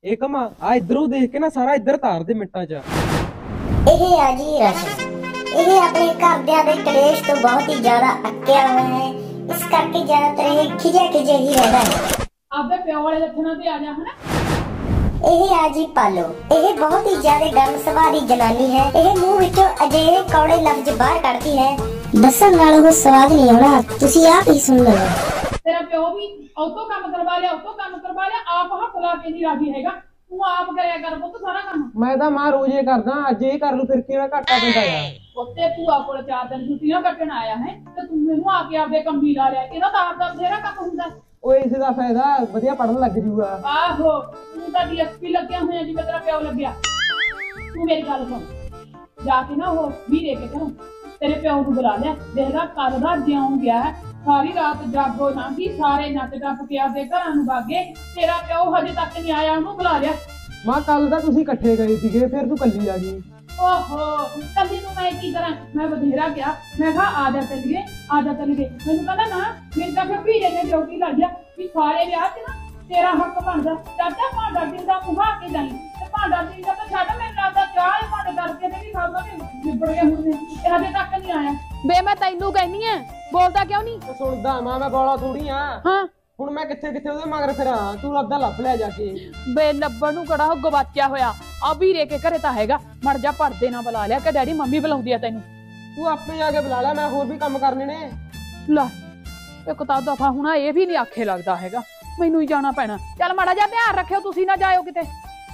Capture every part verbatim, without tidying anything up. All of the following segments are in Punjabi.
ਏਕਮ ਆ ਇਧਰੋਂ ਦੇਖ ਕੇ ਨਾ ਸਾਰਾ ਇੱਧਰ ਤਾਰ ਦੇ ਮਿੰਟਾਂ 'ਚ। ਇਹ ਆ ਜੀ ਰਸ਼ਨ। ਇਹ ਆਪਣੇ ਘਰਦਿਆਂ ਦੇ ਕਲੇਸ਼ ਤੋਂ ਬਹੁਤ ਹੀ ਜ਼ਿਆਦਾ ਅੱਕਿਆ ਹੋਇਆ ਹੈ, ਇਸ ਕਰਕੇ ਜ਼ਿਆਦਾਤਰ ਇਹ ਖਿਜਿਆ ਖਿਜਿਆ ਹੀ ਰਹਿੰਦਾ ਹੈ। ਆਪਦੇ ਪਿਓ ਵਾਲੇ ਲੱਛਣਾਂ ਤੇ ਆ ਜਾ ਹਨਾ। ਇਹ ਆ ਜੀ ਪਾਲੋ। ਇਹ ਬਹੁਤ ਹੀ ਜ਼ਿਆਦਾ ਗਰਮ ਸੁਭਾਅ ਦੀ ਜਨਾਨੀ ਹੈ। ਇਹ ਮੂੰਹ ਵਿੱਚੋਂ ਅਜਿਹੇ ਕੌੜੇ ਲਫ਼ਜ਼ ਬਾਹਰ ਕੱਢਦੀ ਹੈ, ਦੱਸਣ ਨਾਲ ਉਹ ਸਵਾਦ ਨਹੀਂ ਆਉਣਾ, ਤੁਸੀਂ ਆਪ ਹੀ ਸੁਣ ਲਓ। ਤੇਰਾ ਪਿਓ ਵੀ ਉਤੋਂ ਕੰਮ ਕਰਵਾ ਲਿਆ ਉਤੋਂ ਕੰਮ ਕਰਵਾ ਲਿਆ, ਆਪ ਹੱਥ ਲਾ ਕੇ ਨਹੀਂ ਰਾਜੀ ਹੈਗਾ। ਤੂੰ ਆਪ ਕਰਿਆ ਕਰ ਪੁੱਤ ਸਾਰਾ ਕੰਮ। ਮੈਂ ਤਾਂ ਮਾਂ ਰੋਜ਼ ਇਹ ਕਰਦਾ, ਅੱਜ ਇਹ ਕਰ ਲੂ ਫਿਰ ਕਿਹੜਾ ਘਾਟਾ ਪੈਂਦਾ ਯਾਰ। ਉੱਤੇ ਭੂਆ ਕੋਲ ਚਾਰ ਦਿਨ ਛੁੱਟੀਆਂ ਕੱਟਣ ਆਇਆ ਹੈ ਤੇ ਤੂੰ ਮੈਨੂੰ ਆ ਕੇ ਆਪਦੇ ਕੰਮੀ ਲਾ ਲਿਆ। ਇਹਦਾ ਤਾਂ ਆਪਦਾ ਬਥੇਰਾ ਕੰਮ ਹੁੰਦਾ। ਓਏ ਇਸੇ ਦਾ ਫਾਇਦਾ ਵਧੀਆ ਪੜਨ ਲੱਗ ਜੂਗਾ। ਆਹੋ ਤੂੰ ਤਾਂ ਡੀਐਸਪੀ ਲੱਗਿਆ ਹੋਇਆ ਜਿਵੇਂ ਤੇਰਾ ਪਿਓ ਲੱਗਿਆ। ਤੂੰ ਮੇਰੀ ਗੱਲ ਸੁਣ, ਜਾ ਕੇ ਨਾ ਉਹ ਵੀਰੇ ਕੇ ਘਰੋਂ ਤੇਰੇ ਪਿਓ ਨੂੰ ਬੁਲਾ ਲਿਆ। ਦੇਖਦਾ ਕੱਲ ਦਾ ਜਿਉਂ ਗਿਆ ਹੈ, ਸਾਰੀ ਰਾਤ ਜਾਗੋ ਲੰਘੀ, ਸਾਰੇ ਨੱਚ ਟੱਪ ਕੇ ਆਪਦੇ ਘਰਾਂ ਨੂੰ ਭਾਗੇ। ਤੇਰਾ ਪਿਓ ਹਜੇ ਤੱਕ ਨਹੀਂ ਆਇਆ, ਉਹਨੂੰ ਬੁਲਾ ਲਿਆ। ਮਾਂ ਕੱਲ ਤਾਂ ਤੁਸੀਂ ਇਕੱਠੇ ਗਏ ਸੀਗੇ, ਫਿਰ ਤੂੰ ਕੱਲੀ ਆ ਗਈ। ਓਹੋ ਕੱਲੀ ਨੂੰ ਮੈਂ ਕੀ ਕਰਾਂ? ਮੈਂ ਬਥੇਰਾ ਕਿਹਾ, ਮੈਂ ਕਿਹਾ ਆ ਜਾ ਚੱਲੀਏ ਆ ਜਾ ਚੱਲੀਏ। ਮੈਨੂੰ ਕਹਿੰਦਾ ਨਾ, ਮੇਰੇ ਤਾਂ ਫਿਰ ਵੀਰੇ ਨੇ ਡਿਊਟੀ ਲੱਗ ਗਿਆ ਵੀ ਸਾਰੇ ਵਿਆਹ 'ਚ ਨਾ ਤੇਰਾ ਹੱਕ ਬਣਦਾ। ਚਾਚਾ ਭਾਂਡਾ ਦਿੰਦਾ ਪੁਹਾ ਕੇ ਜਾਈ ਤੇ ਭਾਂਡਾ ਦਿੰਦਾ ਤਾਂ ਛੱਡ, ਮੈਨੂੰ ਲੱਗਦਾ ਚਾਹ ਹੀ ਭਾਂਡੇ ਕਰਕੇ ਤੇ ਵੀ ਖਾਦਾ ਤੇ ਨਿਬੜ ਗਏ ਹੁੰਦੇ। ਤੇ ਹਜੇ ਤੱਕ ਨਹੀਂ ਆਇਆ। ਬੇ ਮੈਂ ਤੈਨੂੰ ਕਹਿਨੀ ਆ, ਬੋਲਦਾ ਕਿਉਂ ਨਹੀਂ? ਸੁਣਦਾ ਮਾਂ, ਮੈਂ ਬੋਲਾ ਥੋੜੀ ਆ। ਹਾਂ ਹੁਣ ਮੈਂ ਕਿੱਥੇ ਕਿੱਥੇ ਉਹਦੇ ਮਗਰ ਫਿਰਾਂ, ਤੂੰ ਲੱਭਦਾ ਲੱਭ ਲੈ ਜਾ ਕੇ। ਬੇ ਲੱਭਣ ਨੂੰ ਕਿਹੜਾ ਉਹ ਗਵਾਚਿਆ ਹੋਇਆ ਆ? ਵੀਰੇ ਕੇ ਘਰੇ ਤਾਂ ਹੈਗਾ, ਮੜ ਜਾ ਪੜਦੇ ਨਾ ਬੁਲਾ ਲਿਆ ਕਿ ਡੈਡੀ ਮੰਮੀ ਬੁਲਾਉਂਦੀ ਆ ਤੈਨੂੰ। ਤੂੰ ਆਪੇ ਜਾ ਕੇ ਬੁਲਾ ਲੈ, ਮੈਂ ਹੋਰ ਵੀ ਕੰਮ ਕਰਨੇ ਨੇ। ਲੈ ਇੱਕ ਤਾਂ ਦਫਾ ਹੁਣ ਇਹ ਵੀ ਨਹੀਂ ਆਖੇ ਲੱਗਦਾ ਹੈਗਾ, ਮੈਨੂੰ ਹੀ ਜਾਣਾ ਪੈਣਾ। ਚੱਲ ਮਾੜਾ ਜਿਹਾ ਧਿਆਨ ਰੱਖਿਓ, ਤੁਸੀਂ ਨਾ ਜਾਇਓ ਕਿਤੇ।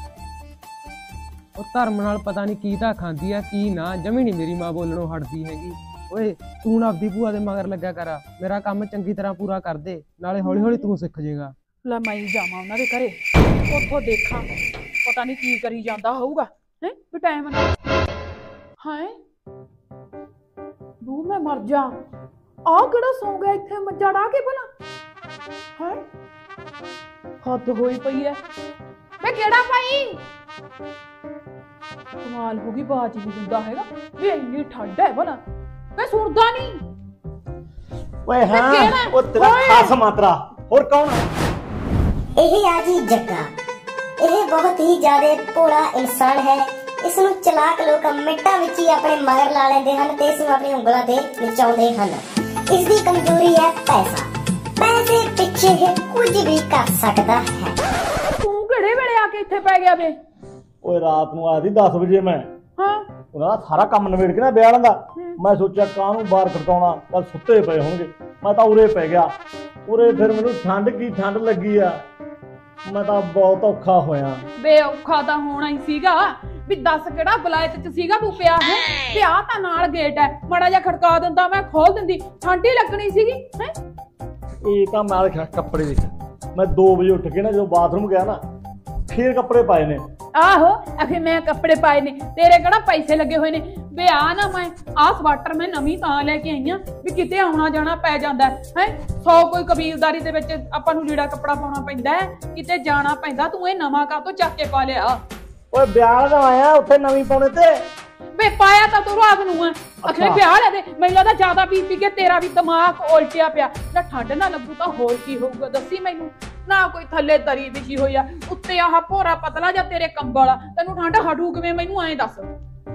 ਉਹ ਧਰਮ ਨਾਲ ਪਤਾ ਨਹੀਂ ਕੀ ਤਾਂ ਖਾਂਦੀ ਆ ਕੀ ਨਾ, ਜਮੀ ਨਹੀਂ ਮੇਰੀ ਮਾਂ ਬੋਲਣੋਂ ਹਟਦੀ ਹੈਗੀ। ਓਏ ਤੂੰ ਨਾ ਆਪਦੀ ਭੂਆ ਦੇ ਮਗਰ ਲੱਗਿਆ ਕਰ, ਮੇਰਾ ਕੰਮ ਚੰਗੀ ਤਰ੍ਹਾਂ ਪੂਰਾ ਕਰ ਦੇ, ਨਾਲੇ ਹੌਲੀ ਹੌਲੀ ਤੂੰ ਸਿੱਖ ਜਾਏਗਾ। ਲੈ ਮੈਂ ਹੀ ਜਾਵਾਂ ਉਹਨਾਂ ਦੇ ਘਰੇ, ਉੱਥੋਂ ਦੇਖਾਂ ਪਤਾ ਨਹੀਂ ਕੀ ਕਰੀ ਜਾਂਦਾ ਹੋਊਗਾ। ਹੈ ਵੀ ਟਾਈਮ ਨਾਲ ਹਾਂ ਬੂ ਮੈਂ ਮਰ ਜਾ। ਆ ਕਿਹੜਾ ਸੌਂ ਗਿਆ ਇੱਥੇ ਮੱਝਾ ਡਾ ਕੇ ਭਲਾ? ਹੈ ਹੱਦ ਹੋਈ ਪਈ ਐ। ਮੈਂ ਕਿਹੜਾ ਭਾਈ ਕਮਾਲ ਹੋ ਗਈ, ਬਾਜ ਨਹੀਂ ਦਿੰਦਾ ਹੈਗਾ ਵੀ ਇੰਨੀ ਠੰਡ ਹੈ ਭਲਾ। ਮੈਂ ਸੁਣਦਾ ਨਹੀਂ। ਓਏ ਹਾਂ ਉਹ ਤੇਰਾ ਖਾਸ ਮਾਤਰਾ ਹੋਰ ਕੌਣ ਹੈ? ਇਹ ਆ ਜੀ ਜੱਗਾ। ਇਹ ਬਹੁਤ ਹੀ ਜ਼ਿਆਦਾ ਭੋਲਾ ਇਨਸਾਨ ਹੈ। ਇਸ ਨੂੰ ਚਲਾਕ ਲੋਕ ਮਿੰਟਾਂ ਵਿੱਚ ਹੀ ਆਪਣੇ ਮਗਰ ਲਾ ਲੈਂਦੇ ਹਨ ਤੇ ਇਸ ਨੂੰ ਆਪਣੀ ਉਂਗਲਾਂ ਤੇ ਨਚਾਉਂਦੇ ਹਨ। ਇਸ ਦੀ ਕਮਜ਼ੋਰੀ ਹੈ ਪੈਸਾ। ਪੈਸੇ ਪਿੱਛੇ ਇਹ ਕੁਝ ਵੀ ਕਰ ਸਕਦਾ ਹੈ। ਤੂੰ ਕਿਹੜੇ ਵੇਲੇ ਆ ਕੇ ਇੱਥੇ ਪੈ ਗਿਆ ਵੇ? ਓਏ ਰਾਤ ਨੂੰ ਆਇਆ ਸੀ ਦਸ ਵਜੇ ਮੈਂ। ਹਾਂ ਉਹਨਾਂ ਦਾ ਸਾਰਾ ਕੰਮ ਨਵੇੜ ਕੇ ਨਾ ਵਿਆਹ ਦਾ, ਮੈਂ ਸੋਚਿਆ ਕਾਹਨੂੰ ਬਾਹਰ ਖੜਕਾਉਣਾ, ਕੱਲ ਸੁੱਤੇ ਪਏ ਹੋਣਗੇ। ਮੈਂ ਤਾਂ ਉਰੇ ਪੈ ਗਿਆ। ਉਰੇ ਫਿਰ ਮੈਨੂੰ ਠੰਡ ਕੀ ਠੰਡ ਲੱਗੀ ਆ, ਮੈਂ ਤਾਂ ਬਹੁਤ ਔਖਾ ਹੋਇਆ। ਬੇ ਔਖਾ ਤਾਂ ਹੋਣਾ ਹੀ ਸੀਗਾ ਵੀ ਦੱਸ ਕਿਹੜਾ ਬਲਾਇਤ ਚ ਸੀਗਾ ਤੂੰ ਪਿਆ ਹੈ? ਤੇ ਆ ਤਾਂ ਨਾਲ ਗੇਟ ਹੈ, ਮਾੜਾ ਜਿਹਾ ਖੜਕਾ ਦਿੰਦਾ ਮੈਂ ਖੋਲ ਦਿੰਦੀ, ਠੰਡ ਹੀ ਲੱਗਣੀ ਸੀਗੀ। ਹੈ ਇਹ ਤਾਂ ਮੈਂ ਦੇਖਿਆ ਕੱਪੜੇ ਦੇਖ, ਮੈਂ ਦੋ ਵਜੇ ਉੱਠ ਕੇ ਨਾ ਜਦੋਂ ਬਾਥਰੂਮ ਗਿਆ ਨਾ ਫੇਰ ਕੱਪੜੇ ਪਾਏ ਨੇ। ਆਹੋ ਆਖੇ ਮੈਂ ਕੱਪੜੇ ਪਾਏ ਨੇ, ਤੇਰੇ ਕਿਹੜਾ ਪੈਸੇ ਲੱਗੇ ਹੋਏ ਨੇ? ਬੇ ਆ ਨਾ ਮੈਂ ਆਹ ਸਵਾਟਰ ਮੈਂ ਨਵੀਂ ਤਾਂ ਲੈ ਕੇ ਆਈ ਆ ਵੀ ਕਿਤੇ ਆਉਣਾ ਜਾਣਾ ਪੈ ਜਾਂਦਾ ਹੈ। ਸੌ ਕੋਈ ਕਬੀਲਦਾਰੀ ਦੇ ਵਿੱਚ ਆਪਾਂ ਨੂੰ ਲੀੜਾ ਕੱਪੜਾ ਪਾਉਣਾ ਪੈਂਦਾ ਹੈ, ਕਿਤੇ ਜਾਣਾ ਪੈਂਦਾ। ਤੂੰ ਇਹ ਨਵਾਂ ਕਾਹਤੋਂ ਚੱਕ ਕੇ ਪਾ ਲਿਆ? ਓਏ ਵਿਆਹ ਦਾ ਆਇਆ ਉੱਥੇ ਨਵੀਂ ਪਾਉਣੇ ਤੇ। ਬੇ ਪਾਇਆ ਤਾਂ ਤੂੰ ਰਾਤ ਨੂੰ ਆ, ਅਖੇ ਵਿਆਹ ਲੈ ਦੇ। ਮੈਨੂੰ ਲੱਗਦਾ ਜ਼ਿਆਦਾ ਪੀ ਪੀ ਕੇ ਤੇਰਾ ਵੀ ਦਿਮਾਗ ਉਲਟਿਆ ਪਿਆ। ਨਾ ਠੰਡ ਨਾ ਲੱਗੂ ਤਾਂ ਹੋਰ ਕੀ ਹੋਊਗਾ ਦੱਸੀ ਮੈਨੂੰ? ਨਾ ਕੋਈ ਥੱਲੇ ਦਰੀ ਵਿਛੀ ਹੋਈ ਆ, ਉੱਤੇ ਆਹ ਭੋਰਾ ਪਤਲਾ ਜਾਂ ਤੇਰੇ ਕੰਬਲ ਆ, ਤੈਨੂੰ ਠੰਡ ਹਟੂ ਕਿਵੇਂ? ਮੈਨੂੰ ਐਂ ਦੱਸ।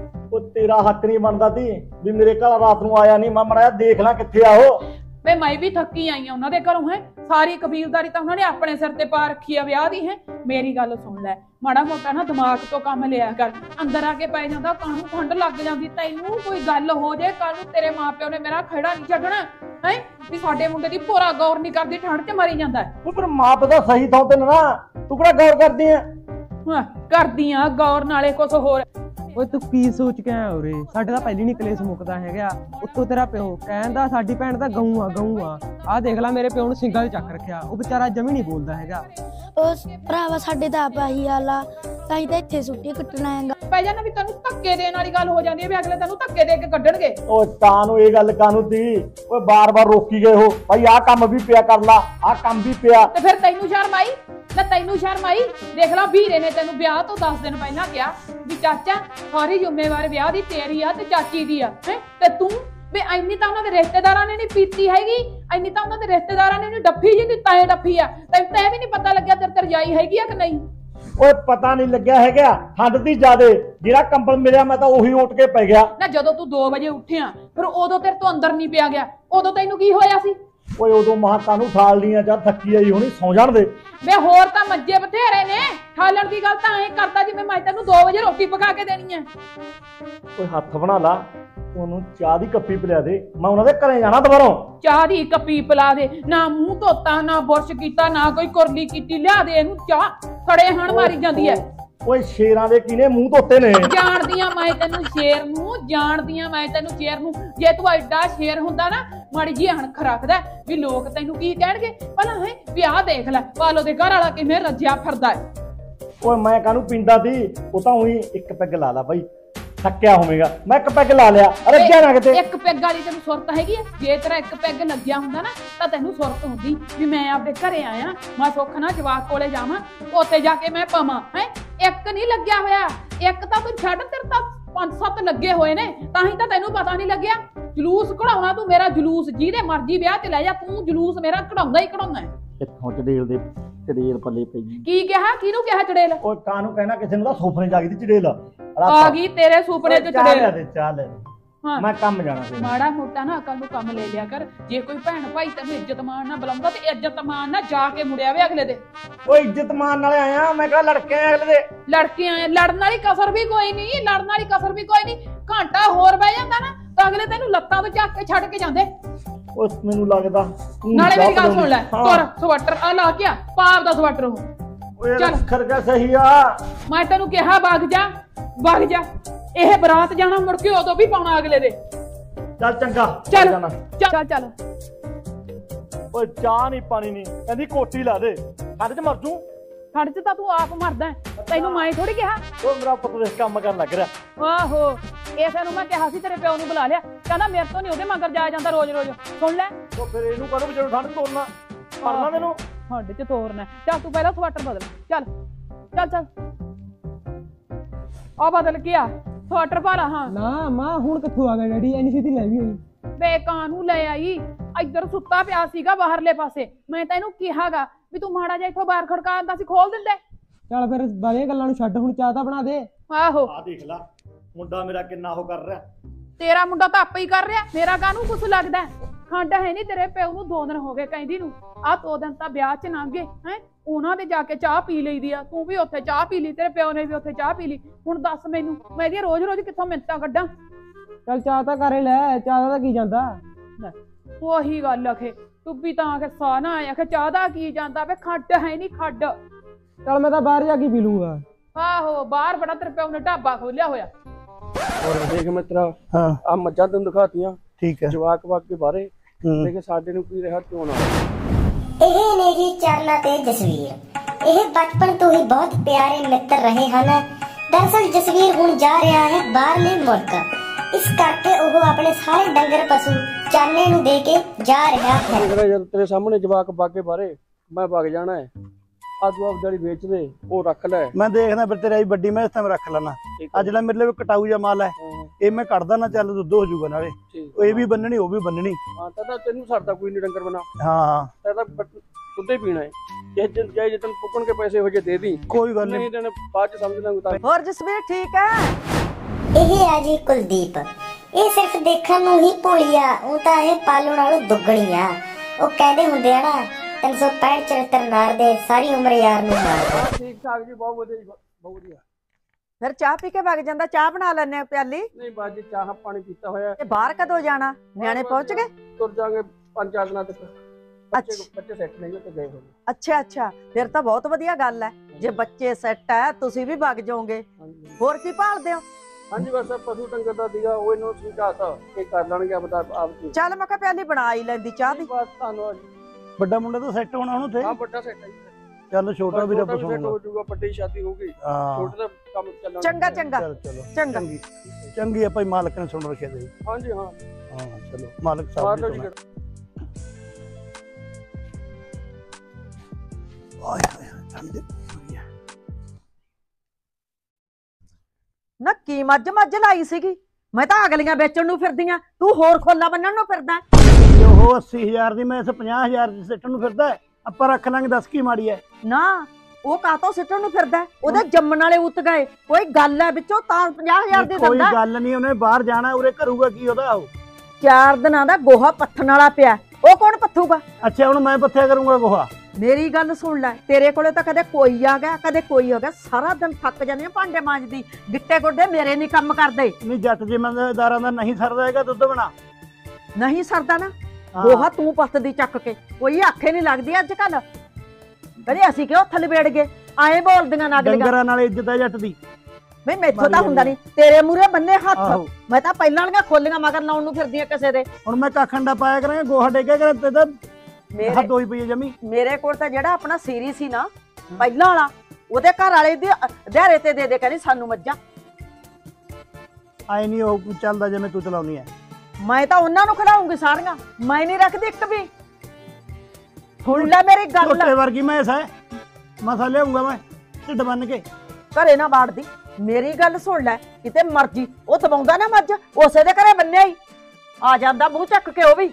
ਉਹ ਤੇਰਾ ਹੱਕ ਨਹੀਂ ਬਣਦਾ ਸੀ ਵੀ ਮੇਰੇ ਘਰ ਰਾਤ ਨੂੰ ਆਇਆ ਨਹੀਂ, ਮੈਂ ਮੜਿਆ ਦੇਖ ਲਾਂ ਕਿੱਥੇ ਆ ਉਹ। ਵੇ ਮੈਂ ਵੀ ਥੱਕੀ ਆਈ ਆ ਉਹਨਾਂ ਦੇ ਘਰੋਂ। ਹੈ ਸਾਰੀ ਕਬੀਲਦਾਰੀ ਤਾਂ ਉਹਨਾਂ ਨੇ ਆਪਣੇ ਸਿਰ ਤੇ ਪਾ ਰੱਖੀ ਆ ਵਿਆਹ ਦੀ। ਹੈ ਮੇਰੀ ਗੱਲ ਸੁਣ ਲੈ, ਮਾੜਾ ਮੋਟਾ ਨਾ ਦਿਮਾਗ ਤੋਂ ਕੰਮ ਲਿਆ ਕਰ। ਅੰਦਰ ਆ ਕੇ ਪੈ ਜਾਂਦਾ, ਕਾਹਨੂੰ ਠੰਡ ਲੱਗ ਜਾਂਦੀ ਤੈਨੂੰ? ਕੋਈ ਗੱਲ ਹੋ ਜੇ ਕੱਲ ਨੂੰ ਤੇਰੇ ਮਾਪਿਓ ਨੇ ਮੇਰਾ ਖੜਾ ਨਹੀਂ ਛੱਡਣਾ। ਹੈ ਵੀ ਸਾਡੇ ਮੁੰਡੇ ਦੀ ਭੋਰਾ ਗੌਰ ਨਹੀਂ ਕਰਦੀ, ਠੰਡ ਚ ਮਰੀ ਜਾਂਦਾ। ਉਹ ਪਰ ਮਾਪ ਦਾ ਸਹੀ ਥਾਂ ਤੇ ਨਾ, ਤੂੰ ਕਿਹੜਾ ਗੌਰ ਕਰਦੀ ਆ? ਹਾਂ ਕਰਦੀ ਆ ਗੌਰ, ਨਾਲੇ ਕੁਛ ਹੋਰ। ਓਏ ਤੂੰ ਕੀ ਸੋਚ ਕੇ ਆਇਆ ਉਰੇ? ਸਾਡੇ ਤਾਂ ਪਹਿਲੀ ਨੀ ਕਲੇਸ਼ ਮੁੱਕਦਾ ਹੈਗਾ। ਉੱਤੋਂ ਤੇਰਾ ਪਿਓ ਕਹਿੰਦਾ ਸਾਡੀ ਭੈਣ ਤਾਂ ਗਊ ਆ ਗਊ ਆ। ਆਹ ਦੇਖ ਲੈ ਮੇਰੇ ਪਿਓ ਨੂੰ ਸਿੰਗਲ ਚੱਕ ਰੱਖਿਆ, ਉਹ ਵਿਚਾਰਾ ਜਮੀ ਨਹੀਂ ਬੋਲਦਾ ਹੈਗਾ। ਉਹ ਭਰਾਵਾ ਸਾਡੇ ਤਾਂ ਆਪ ਆਹੀ ਹਾਲ ਆ, ਤਾਂ ਹੀ ਤਾਂ ਇੱਥੇ ਸੁੱਟੀ ਕੱਟਣਾ ਹੈਗਾ। ਪੈ ਜਾਣਾ ਵੀ ਤੈਨੂੰ ਧੱਕੇ ਦੇਣ ਵਾਲੀ ਗੱਲ ਹੋ ਜਾਂਦੀ ਹੈ ਵੀ ਅਗਲੇ ਤੈਨੂੰ ਧੱਕੇ ਦੇ ਕੇ ਕੱਢਣਗੇ। ਓ ਤਾਂ ਨੂੰ ਇਹ ਗੱਲ ਕਾਹਨੂੰ ਤੀ? ਓਏ ਬਾਰ-ਬਾਰ ਰੋਕੀ ਗਏ ਹੋ ਭਾਈ, ਆਹ ਕੰਮ ਵੀ ਪਿਆ ਕਰ ਲਾ, ਆਹ ਕੰਮ ਵੀ ਪਿਆ। ਤੇ ਫਿਰ ਤੈਨੂੰ ਸ਼ਰਮ ਆਈ? ਨਾ ਤੈਨੂੰ ਸ਼ਰਮ ਆਈ? ਦੇਖ ਲਾ ਵੀਰੇ ਨੇ ਤੈਨੂੰ ਵਿਆਹ ਤੋਂ ਦਸ ਦਿਨ ਪਹਿਲਾਂ ਕਿਹਾ ਵੀ ਚਾਚਾ ਸਾਰੀ ਜ਼ਿੰਮੇਵਾਰੀ ਵਿਆਹ ਦੀ ਤੇਰੀ ਆ ਤੇ ਚਾਚੀ ਦੀ ਆ। ਹੈ ਤੇ ਤੂੰ ਵੀ ਇੰਨੀ ਤਾਂ ਉਹਨਾਂ ਦੇ ਰਿਸ਼ਤੇਦਾਰਾਂ ਨੇ ਨਹੀਂ ਪੀਤੀ ਹੈਗੀ, ਇੰਨੀ ਤਾਂ ਉਹਨਾਂ ਦੇ ਰਿਸ਼ਤੇਦਾਰਾਂ ਨੇ ਨਹੀਂ ਡੱਫੀ, ਜਿੰਨੀ ਤੈਂ ਡੱਫੀ ਆ। ਤੈਨੂੰ ਤਾਂ ਇਹ ਵੀ ਨਹੀਂ ਪਤਾ ਲੱਗਿਆ ਤੇਰੇ ਤੇ ਰਜਾਈ ਹੈਗੀ ਆ ਕਿ ਨਹੀਂ? ਓਏ ਪਤਾ ਨਹੀਂ ਲੱਗਿਆ ਹੈਗਾ ਠੰਡ ਦੀ ਜ਼ਿਆਦੇ ਜਿਹੜਾ ਕੰਬਲ ਮਿਲਿਆ ਮੈਂ ਤਾਂ ਉਹੀ ਉੱਠ ਕੇ ਪੈ ਗਿਆ ਨਾ ਜਦੋਂ ਤੂੰ ਦੋ ਵਜੇ ਉੱਠਿਆ ਫਿਰ ਉਦੋਂ ਤੇਰੇ ਤੋਂ ਅੰਦਰ ਨਹੀਂ ਪਿਆ ਗਿਆ ਉਦੋਂ ਤੈਨੂੰ ਕੀ ਹੋਇਆ ਸੀ ਓਏ ਉਦੋਂ ਮਹਾਂ ਕਾਨੂੰ ਠਾਲਦੀਆਂ ਜਾਂ ਥੱਕੀ ਆਈ ਹੋਣੀ ਸੌਂ ਜਾਣ ਦੇ ਵੇ ਹੋਰ ਤਾਂ ਮੱਜੇ ਬਥੇਰੇ ਨੇ ਠਾਲਣ ਦੀ ਗੱਲ ਤਾਂ ਐਂ ਕਰਦਾ ਜਿਵੇਂ ਮੈਂ ਤੈਨੂੰ ਦੋ ਵਜੇ ਰੋਟੀ ਪਕਾ ਕੇ ਦੇਣੀ ਐ ਓਏ ਹੱਥ ਬਣਾ ਲਾ ਉਹਨੂੰ ਚਾਹ ਦੀ ਕੱਪੀ ਪਿਲਾ ਦੇ ਮੈਂ ਉਹਨਾਂ ਦੇ ਘਰੇ ਜਾਣਾ ਦੁਬਾਰੋਂ ਚਾਹ ਦੀ ਕੱਪੀ ਪਿਲਾ ਦੇ ਨਾ ਮੂੰਹ ਧੋਤਾ ਨਾ ਬੁਰਸ਼ ਕੀਤਾ ਨਾ ਕੋਈ ਕੁਰਲੀ ਕੀਤੀ ਲਿਆ ਦੇ ਇਹਨੂੰ ਚਾਹ ਖੜੇ ਹਣ ਮਾਰੀ ਜਾਂਦੀ ਐ ਓਏ ਸ਼ੇਰਾਂ ਦੇ ਕਿਨੇ ਮੂੰਹ ਧੋਤੇ ਨੇ ਜਾਣਦੀਆਂ ਮੈਂ ਤੈਨੂੰ ਸ਼ੇਰ ਨੂੰ ਜਾਣਦੀਆਂ ਮੈਂ ਤੈਨੂੰ ਸ਼ੇਰ ਨੂੰ ਜੇ ਤੂੰ ਐਡਾ ਸ਼ੇਰ ਹੁੰਦਾ ਨਾ ਮਾੜੀ ਜੀ ਹਣਖ ਰੱਖਦਾ ਵੀ ਲੋਕ ਤੈਨੂੰ ਕੀ ਕਹਿਣਗੇ ਭਲਾ ਹੈ ਵਿਆਹ ਦੇਖ ਲੈ ਪਾਲੋ ਦੇ ਘਰ ਵਾਲਾ ਕਿਵੇਂ ਰੱਜਿਆ ਫਿਰਦਾ ਹੈ ਓਏ ਮੈਂ ਕਾਹਨੂੰ ਪੀਂਦਾ ਸੀ ਉਹ ਤਾਂ ਉਹੀ ਇੱਕ ਪੈਗ ਲਾ ਲਾ ਬਾਈ ਥੱਕਿਆ ਹੋਵੇਗਾ ਮੈਂ ਇੱਕ ਪੈਗ ਲਾ ਲਿਆ ਰੱਜਿਆ ਨਾ ਕਿਤੇ ਇੱਕ ਪੈਗ ਵਾਲੀ ਤੈਨੂੰ ਸੁਰਤ ਹੈਗੀ ਹੈ ਜੇ ਤੇਰਾ ਇੱਕ ਪੈਗ ਲੱਗਿਆ ਹੁੰਦਾ ਨਾ ਤਾਂ ਤੈਨੂੰ ਸੁਰਤ ਹੁੰਦੀ ਵੀ ਮੈਂ ਆਪਦੇ ਘਰੇ ਆਇਆ ਮੈਂ ਸੁੱਖ ਨਾਲ ਜਵਾਕ ਕੋਲੇ ਜਾਵਾਂ ਉੱਥੇ ਜਾ ਕੇ ਮੈਂ ਪਵਾਂ ਹੈ ਇੱਕ ਨਹੀਂ ਲੱਗਿਆ ਹੋਇਆ ਇੱਕ ਤਾਂ ਤੂੰ ਛੱਡ ਤੇਰੇ ਤਾਂ ਪੰਜ ਸੱਤ ਲੱਗੇ ਹੋਏ ਨੇ ਤਾਂ ਹੀ ਤਾਂ ਤੈਨੂੰ ਪਤਾ ਨਹੀਂ ਲੱਗਿਆ ਜਲੂਸ ਕਢਾਉਣਾ ਤੂੰ ਮੇਰਾ ਜਲੂਸ ਜਿਹਦੇ ਮਰਜ਼ੀ ਵਿਆਹ ਚ ਲੈ ਜਾ ਤੂੰ ਜਲੂਸ ਮੇਰਾ ਕਢਾਉਂਦਾ ਹੀ ਕਢਾਉਂਦਾ ਹੈ ਇੱਥੋਂ ਚੜੇਲ ਦੇ ਚੜੇਲ ਪੱਲੇ ਪਈ ਕੀ ਕਿਹਾ ਕਿਹਨੂੰ ਕਿਹਾ ਚੜੇਲ ਓਏ ਕਾਹਨੂੰ ਕਹਿਣਾ ਕਿਸੇ ਨੂੰ ਤਾਂ ਸੁਪਨੇ ਜਾਗੀ ਦੀ ਚੜੇਲ ਆ ਗਈ ਤੇਰੇ ਸੁਪਨੇ ਚ ਚਾਹ ਲੈ ਚੜੇਲ ਦੇ ਚਾਹ ਲੈ ਦੇ ਹਾਂ ਮੈਂ ਕੰਮ ਜਾਣਾ ਤੇ ਮਾੜਾ ਮੋਟਾ ਨਾ ਅਕਲ ਨੂੰ ਕੰਮ ਲੈ ਲਿਆ ਕਰ ਜੇ ਕੋਈ ਭੈਣ ਭਾਈ ਤੈਨੂੰ ਇੱਜ਼ਤ ਮਾਣ ਨਾਲ ਬੁਲਾਉਂਦਾ ਤੇ ਇੱਜ਼ਤ ਮਾਣ ਨਾਲ ਜਾ ਕੇ ਮੁੜਿਆ ਵੇ ਅਗਲੇ ਦੇ ਓਏ ਇੱਜ਼ਤ ਮਾਨ ਨਾਲੇ ਆਇਆ ਮੈਂ ਕਿਹਾ ਲੜਕੇ ਆਏ ਅਗਲੇ ਦੇ ਲੜਕੇ ਆਏ ਲੜਨ ਵਾਲੀ ਕਸਰ ਵੀ ਕੋਈ ਨਹੀਂ ਲੜਨ ਵਾਲੀ ਕਸਰ ਵੀ ਕੋਈ ਨਹੀਂ ਘੰਟਾ ਹੋਰ ਬਹਿ ਜਾਂਦਾ ਨਾ ਤਾਂ ਅਗਲੇ ਤੈਨੂੰ ਲੱਤਾਂ ਤੋਂ ਚੱਕ ਕੇ ਛੱਡ ਕੇ ਜਾਂਦੇ ਉਸ ਮੈਨੂੰ ਲੱਗਦਾ ਨਾਲੇ ਮੇਰੀ ਗੱਲ ਸੁਣ ਲੈ ਤੁਰ ਸਵੈਟਰ ਆ ਲਾ ਕੇ ਆ ਪਾਪ ਦਾ ਸਵੈਟਰ ਉਹ ਓਏ ਚੱਲ। ਖਰਗਾ ਸਹੀ ਆ ਮੈਂ ਤੈਨੂੰ ਕਿਹਾ ਵਗ ਜਾ ਵਗ ਜਾ ਇਹ ਬਰਾਤ ਜਾਣਾ ਮੁੜ ਕੇ ਉਦੋਂ ਵੀ ਪਾਉਣਾ ਅਗਲੇ ਦੇ ਚੱਲ ਚੰਗਾ ਚੱਲ ਜਾਣਾ। ਚੱਲ ਚੱਲ ਓਏ ਚਾਹ ਨਹੀਂ ਪਾਣੀ ਨਹੀਂ ਕਹਿੰਦੀ ਕੋਟੀ ਲਾ ਦੇ ਹੱਥ 'ਚ ਮਰ ਜੂ ਠੰਡ ਚ ਤਾਂ ਤੂੰ ਆਪ ਮਰਦਾ ਤੈਨੂੰ ਮੈਂ ਥੋੜੀ ਕਿਹਾ ਓ ਮੇਰਾ ਪੁੱਤ ਦੇਖ ਕੰਮ ਕਰਨ ਲੱਗ ਰਿਹਾ ਆਹੋ ਇਸੇ ਨੂੰ ਮੈਂ ਕਿਹਾ ਸੀ ਤੇਰੇ ਪਿਓ ਨੂੰ ਬੁਲਾ ਲਿਆ ਕਹਿੰਦਾ ਮੇਰੇ ਤੋਂ ਨਹੀਂ ਉਹਦੇ ਮਗਰ ਜਾਇਆ ਜਾਂਦਾ ਰੋਜ਼ ਰੋਜ਼ ਸੁਣ ਲੈ ਓ ਫਿਰ ਇਹਨੂੰ ਕਦੋਂ ਜਦੋਂ ਠੰਡ ਤੋੜਨਾ ਪੜਨਾ ਮੈਨੂੰ ਠੰਡ ਚ ਤੋਰਨਾ ਚੱਲ ਤੂੰ ਪਹਿਲਾਂ ਸਵੈਟਰ ਬਦਲ ਚੱਲ ਚੱਲ ਚੱਲ ਆ ਬਦਲ ਕੇ ਆ ਸਵੈਟਰ ਪਾ ਲਾ ਹਾਂ ਨਾ ਮਾਂ ਹੁਣ ਕਿੱਥੋਂ ਆ ਗਿਆ ਡੈਡੀ ਐਨੀ ਛੇਤੀ ਲੈ ਵੀ ਹੋਈ ਬੇ ਕਾਨੂੰ ਲੈ ਆਈ ਇੱਧਰ ਸੁੱਤਾ ਪਿਆ ਸੀਗਾ ਬਾਹਰਲੇ ਪਾਸੇ ਮੈਂ ਤੈਨੂੰ ਕਿਹਾਗਾ ਵੀ ਤੂੰ ਮਾੜਾ ਜਿਹਾ ਇੱਥੋਂ ਬਾਹਰ ਖੜਕਾ ਆਂਦਾ ਸੀ ਖੋਲ ਦਿੰਦੇ ਚੱਲ ਫਿਰ ਬਾਲੀਆਂ ਗੱਲਾਂ ਨੂੰ ਛੱਡ ਹੁਣ ਚਾਹ ਤਾਂ ਬਣਾ ਦੇ ਆਹੋ ਆ ਦੇਖ ਲੈ ਮੁੰਡਾ ਮੇਰਾ ਕਿੰਨਾ ਉਹ ਕਰ ਰਿਹਾ ਤੇਰਾ ਮੁੰਡਾ ਤਾਂ ਆਪੇ ਹੀ ਕਰ ਰਿਹਾ ਮੇਰਾ ਕਾਹਨੂੰ ਕੁਛ ਲੱਗਦਾ ਖੰਡ ਹੈ ਨਹੀਂ ਤੇਰੇ ਪਿਓ ਨੂੰ ਦੋ ਦਿਨ ਹੋ ਗਏ ਕਹਿੰਦੀ ਨੂੰ ਆਹ ਦੋ ਦਿਨ ਤਾਂ ਵਿਆਹ ਚ ਲੰਘ ਗਏ ਹੈ ਉਹਨਾਂ ਦੇ ਜਾ ਕੇ ਚਾਹ ਪੀ ਲਈਦੀ ਆ ਤੂੰ ਵੀ ਉੱਥੇ ਚਾਹ ਪੀ ਲਈ ਤੇਰੇ ਪਿਓ ਨੇ ਵੀ ਉੱਥੇ ਚਾਹ ਪੀ ਲਈ ਹੁਣ ਦੱਸ ਮੈਨੂੰ ਮੈਂ ਇਹਦੀਆਂ ਰੋਜ਼ ਰੋਜ਼ ਕਿੱਥੋਂ ਮਿੰਤਾਂ ਕੱਢਾਂ ਚੱਲ ਚਾਹ ਤਾਂ ਕਰੇ ਲੈ ਚਾਹ ਦਾ ਤਾਂ ਕੀ ਜਾਂਦਾ ਉਹੀ ਗੱਲ ਆਖੇ ਤੂੰ ਵੀ ਤਾਂ ਆਖੇ ਸਾਹ ਨਾ ਆਇਆ ਕਿ ਚਾਹ ਦਾ ਕੀ ਜਾਂਦਾ ਵੇ ਖੱਡ ਹੈ ਨਹੀਂ ਖੱਡ ਚੱਲ ਮੈਂ ਤਾਂ ਬਾਹਰ ਜਾ ਕੇ ਪੀ ਲੂੰਗਾ ਆਹੋ ਬਾਹਰ ਬੜਾ ਤੇਰੇ ਪਿਓ ਨੇ ਢਾਬਾ ਖੋਲਿਆ ਹੋਇਆ और देख मित्रा हाँ आ मज्जा तुम दिखातियां ठीक है जवाक वाक के बारे हम्म। लेकिन साडे नु की रहा क्यों ना ਇਹ ਨੇ ਜੀ ਚਰਨਾ ਤੇ ਜਸਵੀਰ ਇਹ ਬਚਪਨ ਤੋਂ ਹੀ ਬਹੁਤ ਪਿਆਰੇ ਮਿੱਤਰ ਰਹੇ ਹਨ ਦਰਅਸਲ ਜਸਵੀਰ ਹੁਣ ਜਾ ਰਿਹਾ ਹੈ ਬਾਹਰਲੇ ਮੁਲਕ ਇਸ ਕਰਕੇ ਉਹ ਆਪਣੇ ਸਾਰੇ ਡੰਗਰ ਪਸ਼ੂ ਚਾਨੇ ਨੂੰ ਦੇ ਕੇ ਜਾ ਰਿਹਾ ਹੈ तेरे जब तेरे सामने जवाक वाक के बारे मैं भाग जाना है आ तू आप जड़ी बेच दे वो रख ले मैं देखना फिर तेरी बड़ी मैं इस रख लेना आ ਜਿਹੜਾ ਮੇਰੇ ਲਈ ਕਟਾਊ ਜਾਂ ਮਾਲ ਹੈ ਇਹ ਮੈਂ ਕੱਢਦਾ ਨਾ ਚੱਲ ਦੁੱਧ ਹੋ ਜਾਊਗਾ ਨਾਲੇ ਇਹ ਵੀ ਬੰਨਣੀ ਉਹ ਵੀ ਬੰਨਣੀ हां ता तेनू सरदा कोई नहीं डंगर बना ਹਾਂ ता दुध ही पीना है जे दिन जाए जतन पुकन के पैसे हो जे दे दी ਕੋਈ ਗੱਲ नहीं ਨਹੀਂ देने बाद च समझ लांगा ਹੋਰ ਜਸਵੀਰ ਠੀਕ ਹੈ ਇਹ ਹੈ ਜੀ ਕੁਲਦੀਪ ਇਹ ਸਿਰਫ ਦੇਖਣ ਨੂੰ ਹੀ ਭੋਲੀ ਆ ਉਹ ਤਾਂ ਇਹ ਪਾਲੂ ਨਾਲੋਂ ਦੁੱਗਣੀ ਆ ਉਹ ਕਹਿੰਦੇ ਹੁੰਦੇ ਆ ਨਾ ਤਿੰਨ ਸੌ ਪੈਂਹਠ ਚੁਹੱਤਰ ਨਾਰ ਦੇ ਸਾਰੀ ਉਮਰ ਯਾਰ ਨੂੰ ਮਾਰਦਾ ठीक ठाक जी बहुत बढ़िया बहुत बढ़िया ਫਿਰ ਚਾਹ ਪੀ ਕੇ ਵਗ ਜਾਂਦਾ ਚਾਹ ਬਣਾ ਲੈਣੇ ਪਿਆਲੀ नहीं बात जी चाह पानी पीता होया ਤੇ ਬਾਹਰ ਕਦੋਂ ਜਾਣਾ ਨਿਆਣੇ ਪਹੁੰਚ ਗਏ तुर जाएंगे पांच चार दिन तक बच्चे अच्छा। बच्चे सेट नहीं होते गए होंगे ਅੱਛਾ ਅੱਛਾ ਫਿਰ ਤਾਂ ਬਹੁਤ ਵਧੀਆ ਗੱਲ ਹੈ ਜੇ ਬੱਚੇ ਸੈੱਟ ਹੈ ਤੁਸੀਂ ਵੀ ਵਗ ਜਾਓਗੇ हाँ जी ਹੋਰ ਕੀ ਭਾਲਦੇ ਹੋ हाँ जी बस पशु डंगर का दिया वो इन्हों समझाता कि कर लेंगे क्या बता आप जी ਚੱਲ ਮੈਂ ਕਿਹਾ ਪਿਆਲੀ ਬਣਾ ਹੀ ਲੈਂਦੀ ਚਾਹ ਦੀ बस धन्यवाद जी ਵੱਡਾ ਮੁੰਡਾ ਤਾਂ ਸੈੱਟ ਹੋਣਾ ਹੁਣ ਤੇ हाँ बड़ा सेट है ਚੱਲ ਛੋਟਾ ਵੀ ਰੱਬ सेट ਸੁਣੂਗਾ हो जाऊगा बड़ी शादी होगी ਹਾਂ छोटे का काम चलना ਚੰਗਾ ਚੰਗਾ ਚਲ ਚਲੋ ਚੰਗਾ ਚੰਗੀ ਚੰਗੀ ਆ ਭਾਈ ਮਾਲਕ ਨੇ ਸੁਣ ਰੱਖਿਆ ਜੀ हाँ जी हाँ ਹਾਂ ਚਲੋ ਮਾਲਕ ਸਾਹਿਬ मार लो ਨੇ जी ਸੁਣਿਆ। ਆਏ ਹਾਏ ਠੰਡੇ ਵਧੀਆ। ਨਾ ਕੀ ਮੱਝ ਮੱਝ ਲਾਈ ਸੀਗੀ ਮੈਂ ਤਾਂ ਅਗਲੀਆਂ ਵੇਚਣ ਨੂੰ ਫਿਰਦੀਆਂ ਤੂੰ ਹੋਰ ਖੋਲਾ ਬੰਨਣ ਨੂੰ ਫਿਰਦਾ ਤੇ ਉਹ ਅੱਸੀ ਹਜ਼ਾਰ ਦੀ ਮੈਂ ਇਸ ਪੰਜਾਹ ਹਜ਼ਾਰ ਦੀ ਸਿੱਟਣ ਨੂੰ ਫਿਰਦਾ ਹੈ। ਆਪਾਂ ਰੱਖ ਲਾਂਗੇ ਦੱਸ ਕੀ ਮਾੜੀ ਹੈ ਨਾ ਉਹ ਕਾਤੋਂ ਸਿੱਟਣ ਨੂੰ ਫਿਰਦਾ? ਉਹਦੇ ਜੰਮਣ ਵਾਲੇ ਉੱਤ ਗਏ, ਕੋਈ ਗੱਲ ਹੈ ਵਿੱਚੋਂ ਤਾਂ ਪੰਜਾਹ ਹਜ਼ਾਰ ਦੇ ਕੋਈ ਦਿੰਦਾ। ਗੱਲ ਨਹੀਂ, ਉਹਨੇ ਬਾਹਰ ਜਾਣਾ, ਉਰੇ ਕਰੂਗਾ ਕੀ ਉਹਦਾ? ਉਹ ਚਾਰ ਦਿਨਾਂ ਦਾ ਗੋਹਾ ਪੱਥਣ ਵਾਲਾ ਪਿਆ, ਉਹ ਕੌਣ ਪੱਥੂਗਾ? ਅੱਛਾ ਹੁਣ ਮੈਂ ਪੱਥਿਆ ਕਰੂੰਗਾ ਗੋਹਾ? ਮੇਰੀ ਗੱਲ ਸੁਣ ਲੈ, ਤੇਰੇ ਕੋਲੇ ਤਾਂ ਕਦੇ ਕੋਈ ਆ ਗਿਆ ਕਦੇ ਕੋਈ ਆ ਗਿਆ, ਸਾਰਾ ਦਿਨ ਥੱਕ ਜਾਂਦੀ ਆ ਭਾਂਡੇ ਮਾਂਜਦੀ, ਗਿੱਟੇ ਗੋਡੇ ਮੇਰੇ ਨਹੀਂ ਕੰਮ ਕਰਦੇ। ਨਹੀਂ ਜੱਟ ਜ਼ਿਮੀਂਦਾਰਾਂ ਦਾ ਨਹੀਂ ਸਰਦਾ ਹੈਗਾ ਦੁੱਧ ਬਣਾ, ਨਹੀਂ ਸਰਦਾ ਨਾ, ਗੋਹਾ ਤੂੰ ਪੱਥਦੀ ਚੱਕ ਕੇ, ਕੋਈ ਆਖੇ ਨਹੀਂ ਲੱਗਦੀ ਅੱਜ ਕੱਲ। ਕਹਿੰਦੇ ਅਸੀਂ ਕਿਉਂ ਥੱਲੇ ਬੈਠ ਗਏ, ਆਏ ਬੋਲਦੀਆਂ ਨਾਗਲੀਆਂ। ਡੰਗਰਾਂ ਨਾਲ ਇੱਜ਼ਤ ਹੈ ਜੱਟ ਦੀ। ਬਈ ਮੈਥੋਂ ਤਾਂ ਹੁੰਦਾ ਨਹੀਂ, ਤੇਰੇ ਮੂਹਰੇ ਬੰਨੇ ਹੱਥ, ਮੈਂ ਤਾਂ ਪਹਿਲਾਂ ਵਾਲੀਆਂ ਖੋਲੀਆਂ ਮਗਰ ਲਾਉਣ ਨੂੰ ਫਿਰਦੀਆਂ ਕਿਸੇ ਦੇ। ਹੁਣ ਮੈਂ ਕਾਖੰਡਾ ਪਾਇਆ ਕਰਾਂਗਾ, ਗੋਹਾ ਡੇਗਿਆ ਕਰਾਂ ਤੇ ਤਾਂ ਮੇਰੇ ਹੱਦ ਹੋਈ ਪਈ ਹੈ ਜਮੀ। ਮੇਰੇ ਕੋਲ ਤਾਂ ਜਿਹੜਾ ਆਪਣਾ ਸੀਰੀ ਸੀ ਨਾ ਪਹਿਲਾਂ ਵਾਲਾ, ਉਹਦੇ ਘਰ ਵਾਲੇ ਦੇ ਦਿਹਾੜੇ ਤੇ ਦੇ ਦੇ ਕਹਿੰਦੀ ਸਾਨੂੰ ਮੱਝਾਂ। ਆਏ ਨਹੀਂ ਉਹ ਚੱਲਦਾ ਜਿਵੇਂ ਤੂੰ ਚਲਾਉਣੀ ਹੈ। ਮੈਂ ਤਾਂ ਉਹਨਾਂ ਨੂੰ ਖਿਲਾਉਂਗੀ ਸਾਰੀਆਂ, ਮੈਂ ਨਹੀਂ ਰੱਖਦੀ ਇੱਕ ਵੀ। ਸੁਣ ਲੈ ਮੇਰੀ ਗੱਲ, ਛੋਟੇ ਵਰਗੀ ਮੈਂ ਐਸਾ ਮਸਾ ਲਿਆਉਂਗਾ ਮੈਂ ਢਿੱਡ ਬੰਨ ਕੇ। ਘਰੇ ਨਾ ਬਾੜਦੀ, ਮੇਰੀ ਗੱਲ ਸੁਣ ਲੈ, ਕਿਤੇ ਮਰਜੀ ਉਹ ਦਬਾਉਂਦਾ ਨਾ ਮੱਝ, ਉਸੇ ਦੇ ਘਰੇ ਬੰਨਿਆ ਹੀ ਆ ਜਾਂਦਾ ਮੂੰਹ ਚੱਕ ਕੇ ਉਹ ਵੀ।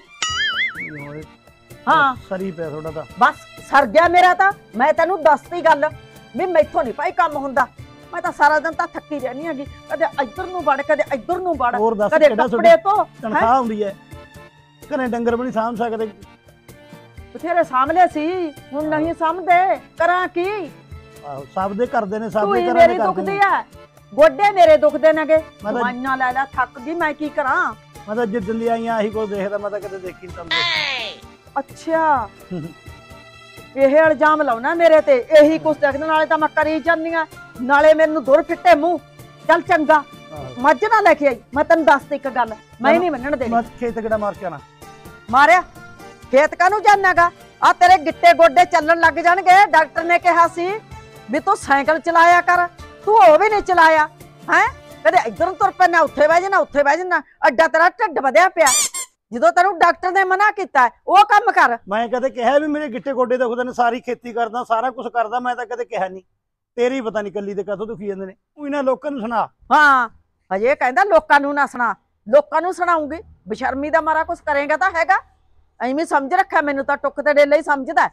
ਹਾਂ ਸਰੀ ਪਿਆ ਤੁਹਾਡਾ ਤਾਂ। ਬਸ ਸਰ ਗਿਆ ਮੇਰਾ ਤਾਂ, ਮੈਂ ਤੈਨੂੰ ਦੱਸਤੀ ਗੱਲ ਵੀ ਮੈਥੋਂ ਨਹੀਂ ਭਾਈ ਕੰਮ ਹੁੰਦਾ। ਮੈਂ ਤਾਂ ਸਾਰਾ ਦਿਨ ਤਾਂ ਥੱਕੀ ਰਹਿਣੀ ਹੈਗੀ, ਕਦੇ ਇੱਧਰ ਨੂੰ ਵੜ ਕਦੇ ਇੱਧਰ ਨੂੰ ਵੜ, ਹੋਰ ਦੱਸ ਕਦੇ ਕਿਹੜਾ ਕੱਪੜੇ ਤੋਂ ਤਨਖਾਹ ਆਉਂਦੀ ਹੈ? ਘਰੇ ਡੰਗਰ ਵੀ ਨਹੀਂ ਸਾਂਭ ਸਕਦੇ। ਬਥੇਰੇ ਸਾਹਮਣੇ ਸੀ, ਹੁਣ ਨਹੀਂ ਸਾਂਭਦੇ, ਕਰਾਂ ਕੀ? ਆਹੋ ਸਭ ਦੇ ਕਰਦੇ ਨੇ, ਸਭ ਤੂੰ ਦੇ ਹੀ ਘਰਾਂ ਮੇਰੀ ਦੇ ਦੁਖਦੀ ਕਰਦੇ ਨੇ। ਆ, ਗੋਡੇ ਮੇਰੇ ਦੁਖਦੇ ਨੇਗੇ, ਮੈਂ ਤਾਂ- ਦਵਾਈਆਂ ਲੈ ਲੈ ਥੱਕ ਗਈ, ਮੈਂ ਕੀ ਕਰਾਂ? ਮੈਂ ਤਾਂ ਜਿੱਦਣ ਦੀ ਆਈਆਂ ਆਹੀ ਕੁਝ ਦੇਖਦਾ, ਮੈਂ ਤਾਂ ਕਦੇ ਦੇਖੀ ਨਹੀਂ ਤੁਹਾਨੂੰ। ਅੱਛਾ ਇਹ ਇਲਜ਼ਾਮ ਲਾਉਣਾ ਮੇਰੇ ਤੇ, ਇਹੀ ਕੁਛ ਦੇਖਣ ਨਾਲੇ ਤਾਂ ਮੈਂ ਕਰੀ ਜਾਂਦੀ ਆ, ਨਾਲੇ ਮੈਨੂੰ ਦੁਰ ਫਿੱਟੇ ਮੂੰਹ। ਚੱਲ ਚੰਗਾ, ਮੱਝ ਨਾ ਲੈ ਕੇ ਆਈ, ਮੈਂ ਤੈਨੂੰ ਦੱਸਦੀ ਇੱਕ ਗੱਲ, ਮੈਂ ਨਹੀਂ ਮੰਨਣ ਦੇਣੀ। ਮੈਂ ਖੇਤ ਕਿਹੜਾ ਮਾਰ ਕੇ ਆਣਾ? ਮਾਰਿਆ ਖੇਤ ਕਾਹਨੂੰ ਜਾਣਾਗਾ? ਆ ਤੇਰੇ ਗਿੱਟੇ ਗੋਡੇ ਚੱਲਣ ਲੱਗ ਜਾਣਗੇ। ਡਾਕਟਰ ਨੇ ਕਿਹਾ ਸੀ ਵੀ ਤੂੰ ਸਾਈਕਲ ਚਲਾਇਆ ਕਰ, ਤੂੰ ਉਹ ਵੀ ਨਹੀਂ ਚਲਾਇਆ ਹੈ। ਕਦੇ ਇੱਧਰ ਨੂੰ ਤੁਰ ਪੈਣਾ, ਉੱਥੇ ਬਹਿ ਜਾਣਾ, ਉੱਥੇ ਬਹਿ ਜਾਣਾ, ਅੱਡਾ ਤੇਰਾ ਢਿੱਡ ਵਧਿਆ ਪਿਆ। ਜਦੋਂ ਤੈਨੂੰ ਡਾਕਟਰ ਨੇ ਮਨਾ ਕੀਤਾ ਉਹ ਕੰਮ ਕਰ। ਮੈਂ ਕਦੇ ਕਿਹਾ ਵੀ ਮੇਰੇ ਗਿੱਟੇ ਗੋਡੇ ਦੁਖਦੇ ਨੇ, ਸਾਰੀ ਖੇਤੀ ਕਰਦਾ, ਸਾਰਾ ਕੁਝ ਕਰਦਾ, ਮੈਂ ਤਾਂ ਕਦੇ ਕਿਹਾ ਨਹੀਂ। ਤੇਰੀ ਪਤਾ ਨਹੀਂ ਕੱਲੀ ਦੇ ਕਦੋਂ ਦੁਖੀ ਜਾਂਦੇ ਨੇ, ਉਹ ਇਹਨਾਂ ਲੋਕਾਂ ਨੂੰ ਸੁਣਾ। ਹਾਂ ਹਜੇ ਕਹਿੰਦਾ ਲੋਕਾਂ ਨੂੰ ਨਾ ਸੁਣਾ, ਲੋਕਾਂ ਨੂੰ ਸੁਣਾਉਂਗੀ। ਬਸ਼ਰਮੀ ਦਾ ਮਾਰਾ ਕੁਛ ਕਰੇਗਾ ਤਾਂ ਹੈਗਾ, ਐਵੇਂ ਸਮਝ ਰੱਖਿਆ ਮੈਨੂੰ ਤਾਂ ਟੁੱਕ ਤੇ ਡੇਲੇ ਹੀ ਸਮਝਦਾ।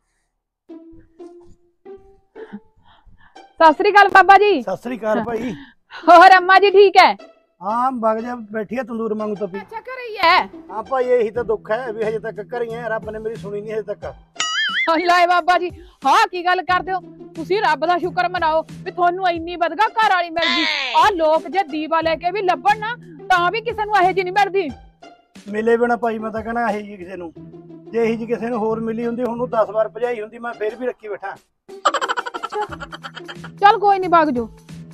ਸਤਿ ਸ੍ਰੀ ਅਕਾਲ ਬਾਬਾ ਜੀ। ਸਤਿ ਸ੍ਰੀ ਅਕਾਲ ਭਾਈ। ਹੋਰ ਅੰਮਾ ਜੀ ਠੀਕ ਹੈ? ਹਾਂ ਬਗ ਜਾ ਬੈਠੀ ਹੈ ਤੰਦੂਰ ਵਾਂਗੂ ਤਪੀ। ਅੱਛਾ ਕਰ ਰਹੀ ਹੈ। ਹਾਂ ਭਾਈ ਇਹੀ ਤਾਂ ਦੁੱਖ ਹੈ ਵੀ ਹਜੇ ਤੱਕ ਘਰੀ ਹੈ, ਰੱਬ ਨੇ ਮੇਰੀ ਸੁਣੀ ਨਹੀਂ ਹਜੇ ਤੱਕ। ਲੈ ਬਾਬਾ ਜੀ, ਹਾਂ ਕੀ ਗੱਲ ਕਰਦੇ ਹੋ ਤੁਸੀਂ? ਰੱਬ ਦਾ ਸ਼ੁਕਰ ਮਨਾਓ ਵੀ ਤੁਹਾਨੂੰ ਇੰਨੀ ਵਧਗਾ ਘਰ ਵਾਲੀ ਮਿਲ ਗਈ। ਆ ਲੋਕ ਜੇ ਦੀਵਾ ਲੈ ਕੇ ਵੀ ਲੱਭਣ ਨਾ ਤਾਂ ਵੀ ਕਿਸੇ ਨੂੰ ਇਹੋ ਜਿਹੀ ਨਹੀਂ ਮਿਲਦੀ। ਮਿਲੇ ਬਿਨਾ ਭਾਈ ਮੈਂ ਤਾਂ ਕਹਿਣਾ ਇਹੀ ਜੀ ਕਿਸੇ ਨੂੰ, ਜੇ ਇਹੀ ਜੀ ਕਿਸੇ ਨੂੰ ਹੋਰ ਮਿਲੀ ਹੁੰਦੀ ਹੁਣ ਨੂੰ ਦਸ ਵਾਰ ਭਜਾਈ ਹੁੰਦੀ, ਮੈਂ ਫੇਰ ਵੀ ਰੱਖੀ ਬੈਠਾ। ਚੱਲ ਕੋਈ ਨਹੀਂ ਭਾਗ ਜੋ।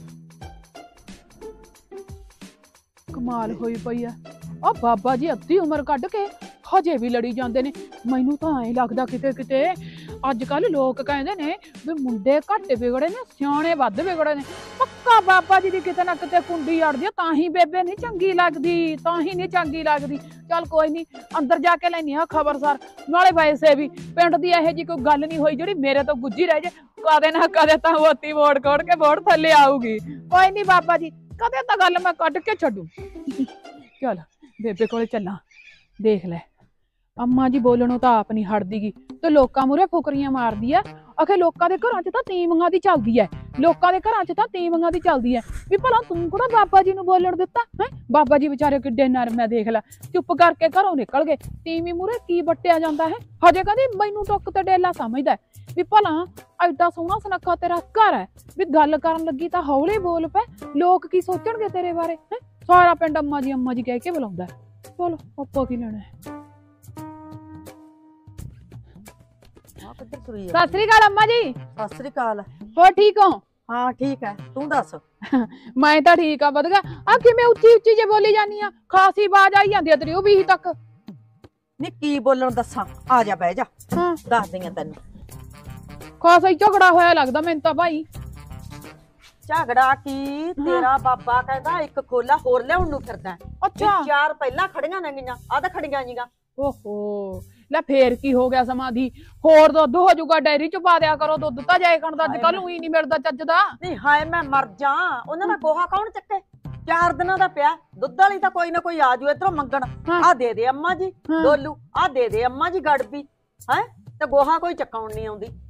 ਕਮਾਲ ਹੋਈ ਪਈ ਆ, ਆ ਬਾਬਾ ਜੀ ਅੱਧੀ ਉਮਰ ਕੱਢ ਕੇ ਹਜੇ ਵੀ ਲੜੀ ਜਾਂਦੇ ਨੇ। ਮੈਨੂੰ ਤਾਂ ਐਂ ਲੱਗਦਾ ਕਿਤੇ ਕਿਤੇ ਅੱਜ ਕੱਲ ਲੋਕ ਕਹਿੰਦੇ ਨੇ ਵੀ ਮੁੰਡੇ ਘੱਟ ਵਿਗੜੇ ਨੇ, ਸਿਆਣੇ ਵੱਧ ਵਿਗੜੇ ਨੇ। ਪੱਕਾ ਬਾਬਾ ਜੀ ਦੀ ਕਿਤੇ ਨਾ ਕਿਤੇ ਕੁੰਡੀ ਅੜਦੀ ਆ, ਤਾਂ ਹੀ ਬੇਬੇ ਨਹੀਂ ਚੰਗੀ ਲੱਗਦੀ, ਤਾਂ ਹੀ ਨਹੀਂ ਚੰਗੀ ਲੱਗਦੀ। ਚੱਲ ਕੋਈ ਨਹੀਂ, ਅੰਦਰ ਜਾ ਕੇ ਲੈਣੀ ਆ ਖਬਰਸਾਰ। ਨਾਲੇ ਵੈਸੇ ਵੀ ਪਿੰਡ ਦੀ ਇਹੋ ਜਿਹੀ ਕੋਈ ਗੱਲ ਨਹੀਂ ਹੋਈ ਜਿਹੜੀ ਮੇਰੇ ਤੋਂ ਗੁੱਝੀ ਰਹਿ ਜੇ। ਕਦੇ ਨਾ ਕਦੇ ਤਾਂ ਮੋਤੀ ਮੋੜ ਕੋੜ ਕੇ ਵੋਟ ਥੱਲੇ ਆਊਗੀ। ਕੋਈ ਨਹੀਂ ਬਾਬਾ ਜੀ, ਕਦੇ ਤਾਂ ਗੱਲ ਮੈਂ ਕੱਢ ਕੇ ਛੱਡੂ। ਚੱਲ ਬੇਬੇ ਕੋਲੇ ਚੱਲਾਂ, ਦੇਖ ਲੈ ਅੰਮਾ ਜੀ ਬੋਲਣੋਂ ਤਾਂ ਆਪ ਨਹੀਂ ਹਟਦੀ ਗੀ ਤੇ ਲੋਕਾਂ ਮੂਹਰੇ ਫੁਕਰੀਆਂ ਮਾਰਦੀ ਆ। ਆਖੇ ਲੋਕਾਂ ਦੇ ਘਰਾਂ 'ਚ ਤਾਂ ਤੀਵੀਆਂ ਦੀ ਚੱਲਦੀ ਐ, ਲੋਕਾਂ ਦੇ ਘਰਾਂ 'ਚ ਤਾਂ ਤੀਵੀਆਂ ਦੀ ਚੱਲਦੀ ਐ। ਵੀ ਭਲਾ ਤੂੰ ਕਿਹੜਾ ਬਾਬਾ ਜੀ ਨੂੰ ਬੋਲਣ ਦਿੱਤਾ ਹੈ? ਬਾਬਾ ਜੀ ਵਿਚਾਰੇ ਕਿੱਡੇ ਨਰਮ ਐ, ਦੇਖ ਲੈ ਚੁੱਪ ਕਰਕੇ ਘਰੋਂ ਨਿਕਲ ਗਏ। ਤੀਵੀਂ ਮੂਹਰੇ ਕੀ ਵੱਟਿਆ ਜਾਂਦਾ ਹੈ? ਹਜੇ ਕਹਿੰਦੀ ਮੈਨੂੰ ਟੁੱਕ ਤੇ ਡੇਲਾ ਸਮਝਦਾ ਵੀ ਭਲਾ ਐਡਾ ਸੋਹਣਾ ਸੁਨੱਖਾ ਤੇਰਾ ਘਰ ਹੈ, ਵੀ ਗੱਲ ਕਰਨ ਲੱਗੀ ਤਾਂ ਹੌਲੀ ਬੋਲ ਪੈ, ਲੋਕ ਕੀ ਸੋਚਣਗੇ ਤੇਰੇ ਬਾਰੇ ਹੈ? ਸਾਰਾ ਪਿੰਡ ਅੰਮਾ ਜੀ ਅੰਮਾ ਜੀ ਕਹਿ ਕੇ ਬੁਲਾਉਂਦਾ। ਚਲੋ ਆਪਾਂ ਕੀ ਲੈਣਾ ਹੈ। ਸਤਿ ਸ੍ਰੀ ਅਕਾਲ ਅੰਮਾ ਜੀ। ਸਤਿ ਸ੍ਰੀ ਅਕਾਲ। ਹੋਰ ਠੀਕ ਹੋ? ਹਾਂ ਠੀਕ ਹੈ, ਤੂੰ ਦੱਸ। ਮੈਂ ਤਾਂ ਠੀਕ ਆ ਵਧਗਾ। ਆ ਕਿਵੇਂ ਉੱਚੀ ਉੱਚੀ ਜੇ ਬੋਲੀ ਜਾਨੀ ਆ? ਖਾਸੀ ਆਵਾਜ਼ ਆਈ ਜਾਂਦੀ ਆ ਤੇਰੀ ਉਹ ਵੀ ਤੱਕ। ਨੀ ਕੀ ਬੋਲਣ ਦੱਸਾਂ? ਆ ਜਾ ਬਹਿ ਜਾ, ਹਾਂ ਦੱਸ ਦਈਆਂ ਤੈਨੂੰ। ਖਾਸਾ ਹੀ ਝਗੜਾ ਹੋਇਆ ਲੱਗਦਾ ਮੈਨੂੰ ਤਾਂ ਭਾਈ। ਝਗੜਾ ਕੀ, ਤੇਰਾ ਬਾਬਾ ਕਹਿੰਦਾ ਇੱਕ ਖੋਲਾ ਹੋਰ ਲਿਆਉਣ ਨੂੰ ਫਿਰਦਾ। ਅੱਛਾ ਚਾਰ ਪਹਿਲਾਂ ਖੜੀਆਂ ਨੇਗੀਆਂ, ਆ ਤਾਂ ਖੜੀਆਂ ਜੀਆਂ। ਓਹੋ ਲੈ ਫੇਰ ਕੀ ਹੋ ਗਿਆ? ਸਮਾਧੀ ਹੋਰ ਦੁੱਧ ਹੋ ਜਾਊਗਾ, ਡੈਰੀ ਚ ਪਾ ਦਿਆ ਕਰੋ ਦੁੱਧ ਤਾਂ ਜਾਏ ਖਾਣ ਦਾ ਅੱਜ ਕੱਲ ਉਹੀ ਨਹੀਂ ਮਿਲਦਾ ਚੱਜ ਦਾ। ਨਹੀਂ ਹਾਏ ਮੈਂ ਮਰ ਜਾ, ਉਹਨਾਂ ਦਾ ਗੋਹਾ ਕੌਣ ਚੱਕੇ? ਚਾਰ ਦਿਨਾਂ ਦਾ ਪਿਆ, ਦੁੱਧ ਵਾਲੀ ਤਾਂ ਕੋਈ ਨਾ ਕੋਈ ਆ ਜੂ ਇਧਰੋਂ ਮੰਗਣ। ਆ ਦੇ ਦੇ ਅੰਮਾ ਜੀ ਡੋਲੂ, ਆ ਦੇ ਦੇ ਅੰਮਾ ਜੀ ਗੜਬੀ ਹੈ, ਤੇ ਗੋਹਾ ਕੋਈ ਚੱਕਾਉਣ ਨਹੀਂ ਆਉਂਦੀ।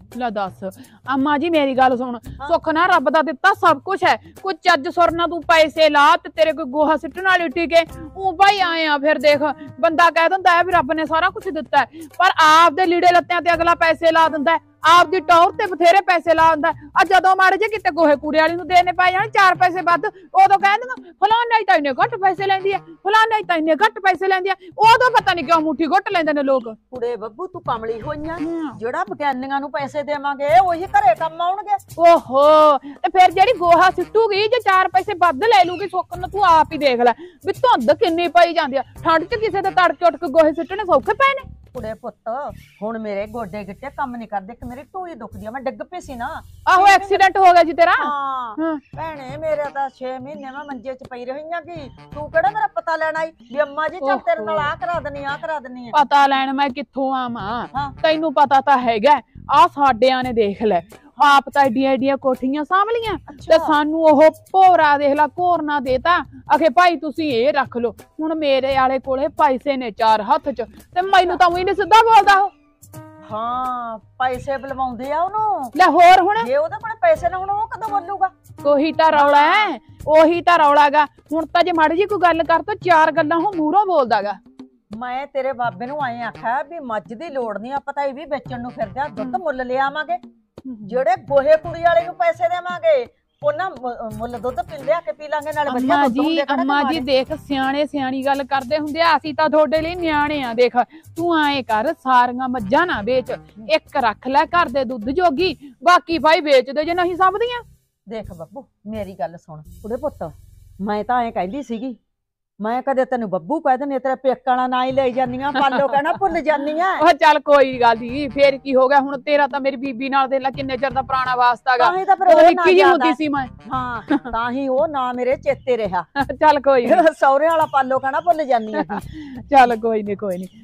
ਲੈ ਦੱਸ ਅੰਮਾ ਜੀ ਮੇਰੀ ਗੱਲ ਸੁਣ, ਸੁੱਖ ਨਾ ਰੱਬ ਦਾ ਦਿੱਤਾ ਸਭ ਕੁਝ ਹੈ, ਕੋਈ ਚੱਜ ਸੁਰ ਨਾ ਤੂੰ ਪੈਸੇ ਲਾ ਤੇ ਤੇਰੇ ਕੋਈ ਗੋਹਾ ਸਿੱਟਣ ਵਾਲੀ ਟਿਕੇ ਉਹ ਭਾਈ ਆਏ ਆ। ਫਿਰ ਦੇਖ ਬੰਦਾ ਕਹਿ ਦਿੰਦਾ ਹੈ ਵੀ ਰੱਬ ਨੇ ਸਾਰਾ ਕੁਝ ਦਿੱਤਾ ਹੈ, ਪਰ ਆਪ ਦੇ ਲੀੜੇ ਲੱਤਿਆਂ ਤੇ ਅਗਲਾ ਪੈਸੇ ਲਾ ਦਿੰਦਾ ਹੈ, ਆਪ ਦੀ ਟੌਰ ਤੇ ਬਥੇਰੇ ਪੈਸੇ ਲਾ ਦਿੰਦਾ। ਆ ਜਦੋਂ ਮਾੜੇ ਜੇ ਕਿਤੇ ਗੋਹੇ ਕੂੜੇ ਵਾਲੀ ਨੂੰ ਦੇਣੇ ਪੈ ਜਾਣ ਚਾਰ ਪੈਸੇ ਵੱਧ, ਉਦੋਂ ਕਹਿ ਦਿੰਦਾ ਫਲਾਣਾ ਹੀ ਤਾਂ ਇੰਨੇ ਘੱਟ ਪੈਸੇ ਲੈਂਦੀ ਆ, ਫਲਾਣਾ ਹੀ ਤਾਂ ਇੰਨੇ ਘੱਟ ਪੈਸੇ ਲੈਂਦੀ ਆ। ਉਦੋਂ ਪਤਾ ਨਹੀਂ ਕਿਉਂ ਮੁੱਠੀ ਘੁੱਟ ਲੈਂਦੇ ਨੇ ਲੋਕ। ਕੁੜੇ ਬੱਬੂ ਤੂੰ ਕਮਲੀ ਹੋਈਆਂ, ਜਿਹੜਾ ਵਿਗਿਆਨੀਆਂ ਨੂੰ ਪੈਸੇ ਦੇਵਾਂਗੇ ਉਹੀ ਘਰੇ ਕੰਮ ਆਉਣਗੇ। ਓਹੋ ਤੇ ਫਿਰ ਜਿਹੜੀ ਗੋਹਾ ਸਿੱਟੂਗੀ ਜੇ ਚਾਰ ਪੈਸੇ ਵੱਧ ਲੈ ਲੂਗੀ, ਸੁੱਕ ਨੂੰ ਤੂੰ ਆਪ ਹੀ ਦੇਖ ਲੈ ਵੀ ਧੁੰਦ ਕਿੰਨੀ ਪਈ ਜਾਂਦੀ ਆ। ਠੰਡ ਚ ਕਿਸੇ ਦੇ ਤੜਕੇ ਉੱਠ ਕੇ ਗੋਹੇ ਸਿੱਟਣੇ ਸੌਖੇ ਪਏ ਨੇ? ਕੁੜੇ ਪੁੱਤ ਹੁਣ ਮੇਰੇ ਗੋਡੇ ਗਿੱਟੇ ਕੰਮ ਨਹੀਂ ਕਰਦੇ, ਕਿ ਮੇਰੀ ਢੂਈ ਦੁਖਦੀ ਆ, ਮੈਂ ਡਿੱਗ ਪਈ ਸੀ ਨਾ। ਆਹੋ ਐਕਸੀਡੈਂਟ ਹੋ ਗਿਆ ਜੀ ਤੇਰਾ? ਹਾਂ ਭੈਣੇ ਮੇਰੇ ਤਾਂ ਛੇ ਮਹੀਨੇ ਮੈਂ ਮੰਜੇ 'ਚ ਪਈ ਰਹੀਆਂ ਕਿ ਤੂੰ ਕਿਹੜਾ ਮੇਰਾ ਪਤਾ ਲੈਣ ਆਈ ਵੀ ਅੰਮਾ ਜੀ ਚੱਲ ਤੇਰੇ ਨਾਲ ਆ ਕਰਾ ਦਨੀ ਆ ਕਰਾ ਦਨੀ। ਪਤਾ ਲੈਣ ਮੈਂ ਕਿੱਥੋਂ ਆਵਾਂ, ਤੈਨੂੰ ਪਤਾ ਤਾਂ ਹੈਗਾ ਆ ਸਾਡਿਆਂ ਨੇ ਦੇਖ ਲੈ ਆਪ ਤਾਂ ਏਡੀਆਂ ਏਡੀਆਂ ਕੋਠੀਆਂ ਸਾਂਭ ਲੀਆਂ ਤੇ ਸਾਨੂੰ ਉਹ ਭੋਰਾ ਦੇਖ ਲਾ ਘੋਰਨਾ ਦੇਤਾ ਆਖੇ ਭਾਈ ਤੁਸੀਂ ਇਹ ਰੱਖ ਲਓ। ਹੁਣ ਮੇਰੇ ਆਲੇ ਕੋਲੇ ਪੈਸੇ ਨੇ ਚਾਰ ਹੱਥ 'ਚ ਤੇ ਮੈਨੂੰ ਤਾਂ ਉਹੀ ਨਹੀਂ ਸਿੱਧਾ ਬੋਲਦਾ ਉਹ। ਹਾਂ ਪੈਸੇ ਬਲਵਾਉਂਦੇ ਆ ਉਹਨੂੰ ਲੈ ਹੋਰ ਹੁਣ ਜੇ ਉਹਦੇ ਕੋਲ ਪੈਸੇ ਨਾ ਹੁਣ ਉਹ ਕਦੋਂ ਬੋਲੂਗਾ? ਉਹੀ ਤਾਂ ਰੌਲਾ ਹੈ, ਉਹੀ ਤਾਂ ਰੌਲਾਗਾ। ਹੁਣ ਤਾਂ ਜੇ ਮਾੜੀ ਜੀ ਕੋਈ ਗੱਲ ਕਰ ਤਾਂ ਚਾਰ ਗੱਲਾਂ ਉਹ ਮੂਹਰੋਂ ਬੋਲਦਾਗਾ। ਮੈਂ ਤੇਰੇ ਬਾਬੇ ਨੂੰ ਆਏ ਆਖਿਆ ਵੀ ਮੱਝ ਦੀ ਲੋੜ ਨਹੀਂ, ਆਪਾਂ ਤਾਂ ਇਹ ਵੀ ਵੇਚਣ ਨੂੰ ਫਿਰਦੇ ਆ, ਦੁੱਧ ਮੁੱਲ ਲੈ ਆਵਾਂਗੇ। ਜਿਹੜੇ ਗੋਹੇ ਕੁੜੀ ਵਾਲੇ ਨੂੰ ਪੈਸੇ ਦੇਵਾਂਗੇ ਉਹਨਾਂ ਮੁੱਲ ਦੁੱਧ ਪੀ ਲਿਆ ਕੇ ਪੀ ਲਾਂਗੇ ਨਾਲ ਵਧੀਆ ਦੁੱਧ ਹੁੰਦੇ। ਅੰਮਾ ਜੀ ਦੇਖ ਸਿਆਣੇ ਸਿਆਣੀ ਗੱਲ ਕਰਦੇ ਹੁੰਦੇ ਆ, ਅਸੀਂ ਤਾਂ ਤੁਹਾਡੇ ਲਈ ਨਿਆਣੇ ਆ। ਦੇਖ ਤੂੰ ਆਏ ਕਰ ਸਾਰੀਆਂ ਮੱਝਾਂ ਨਾ ਵੇਚ, ਇੱਕ ਰੱਖ ਲੈ ਘਰ ਦੇ ਦੁੱਧ ਜੋਗੀ, ਬਾਕੀ ਭਾਈ ਵੇਚ ਦੇ ਜੇ ਨਹੀਂ ਸਭਦੀਆਂ। ਦੇਖ ਬੱਬੂ ਮੇਰੀ ਗੱਲ ਸੁਣ ਕੁੜੇ ਪੁੱਤ, ਮੈਂ ਤਾਂ ਐਂ ਕਹਿੰਦੀ ਸੀਗੀ ਮੈਂ ਕਦੇ ਤੈਨੂੰ ਬੱਬੂ ਕਹਿ ਦਿੰਦੀ ਤੇਰੇ ਪੇਕਾਂ ਵਾਲਾ ਨਾਂ ਹੀ ਲਈ ਜਾਂਦੀਆਂ, ਪਾਲੋ ਕਹਿਣਾ ਭੁੱਲ ਜਾਂਦੀਆਂ। ਉਹ ਚੱਲ ਕੋਈ ਗੱਲ ਨਹੀਂ, ਫੇਰ ਕੀ ਹੋ ਗਿਆ, ਹੁਣ ਤੇਰਾ ਤਾਂ ਮੇਰੀ ਬੀਬੀ ਨਾਲ ਦੇ ਲਾ ਕਿੰਨੇ ਚਿਰ ਦਾ ਪੁਰਾਣਾ ਵਾਸਤਾਗਾ, ਨਿੱਕੀ ਜਿਹੀ ਹੁੰਦੀ ਸੀ ਮੈਂ। ਹਾਂ ਤਾਂ ਹੀ ਉਹ ਨਾਂ ਮੇਰੇ ਚੇਤੇ ਰਿਹਾ। ਚੱਲ ਕੋਈ ਨੀ, ਸਹੁਰੇ ਵਾਲਾ ਪਾਲੋ ਕਹਿਣਾ ਭੁੱਲ ਜਾਂਦੀਆਂ। ਚੱਲ ਕੋਈ ਨੀ ਕੋਈ ਨੀ,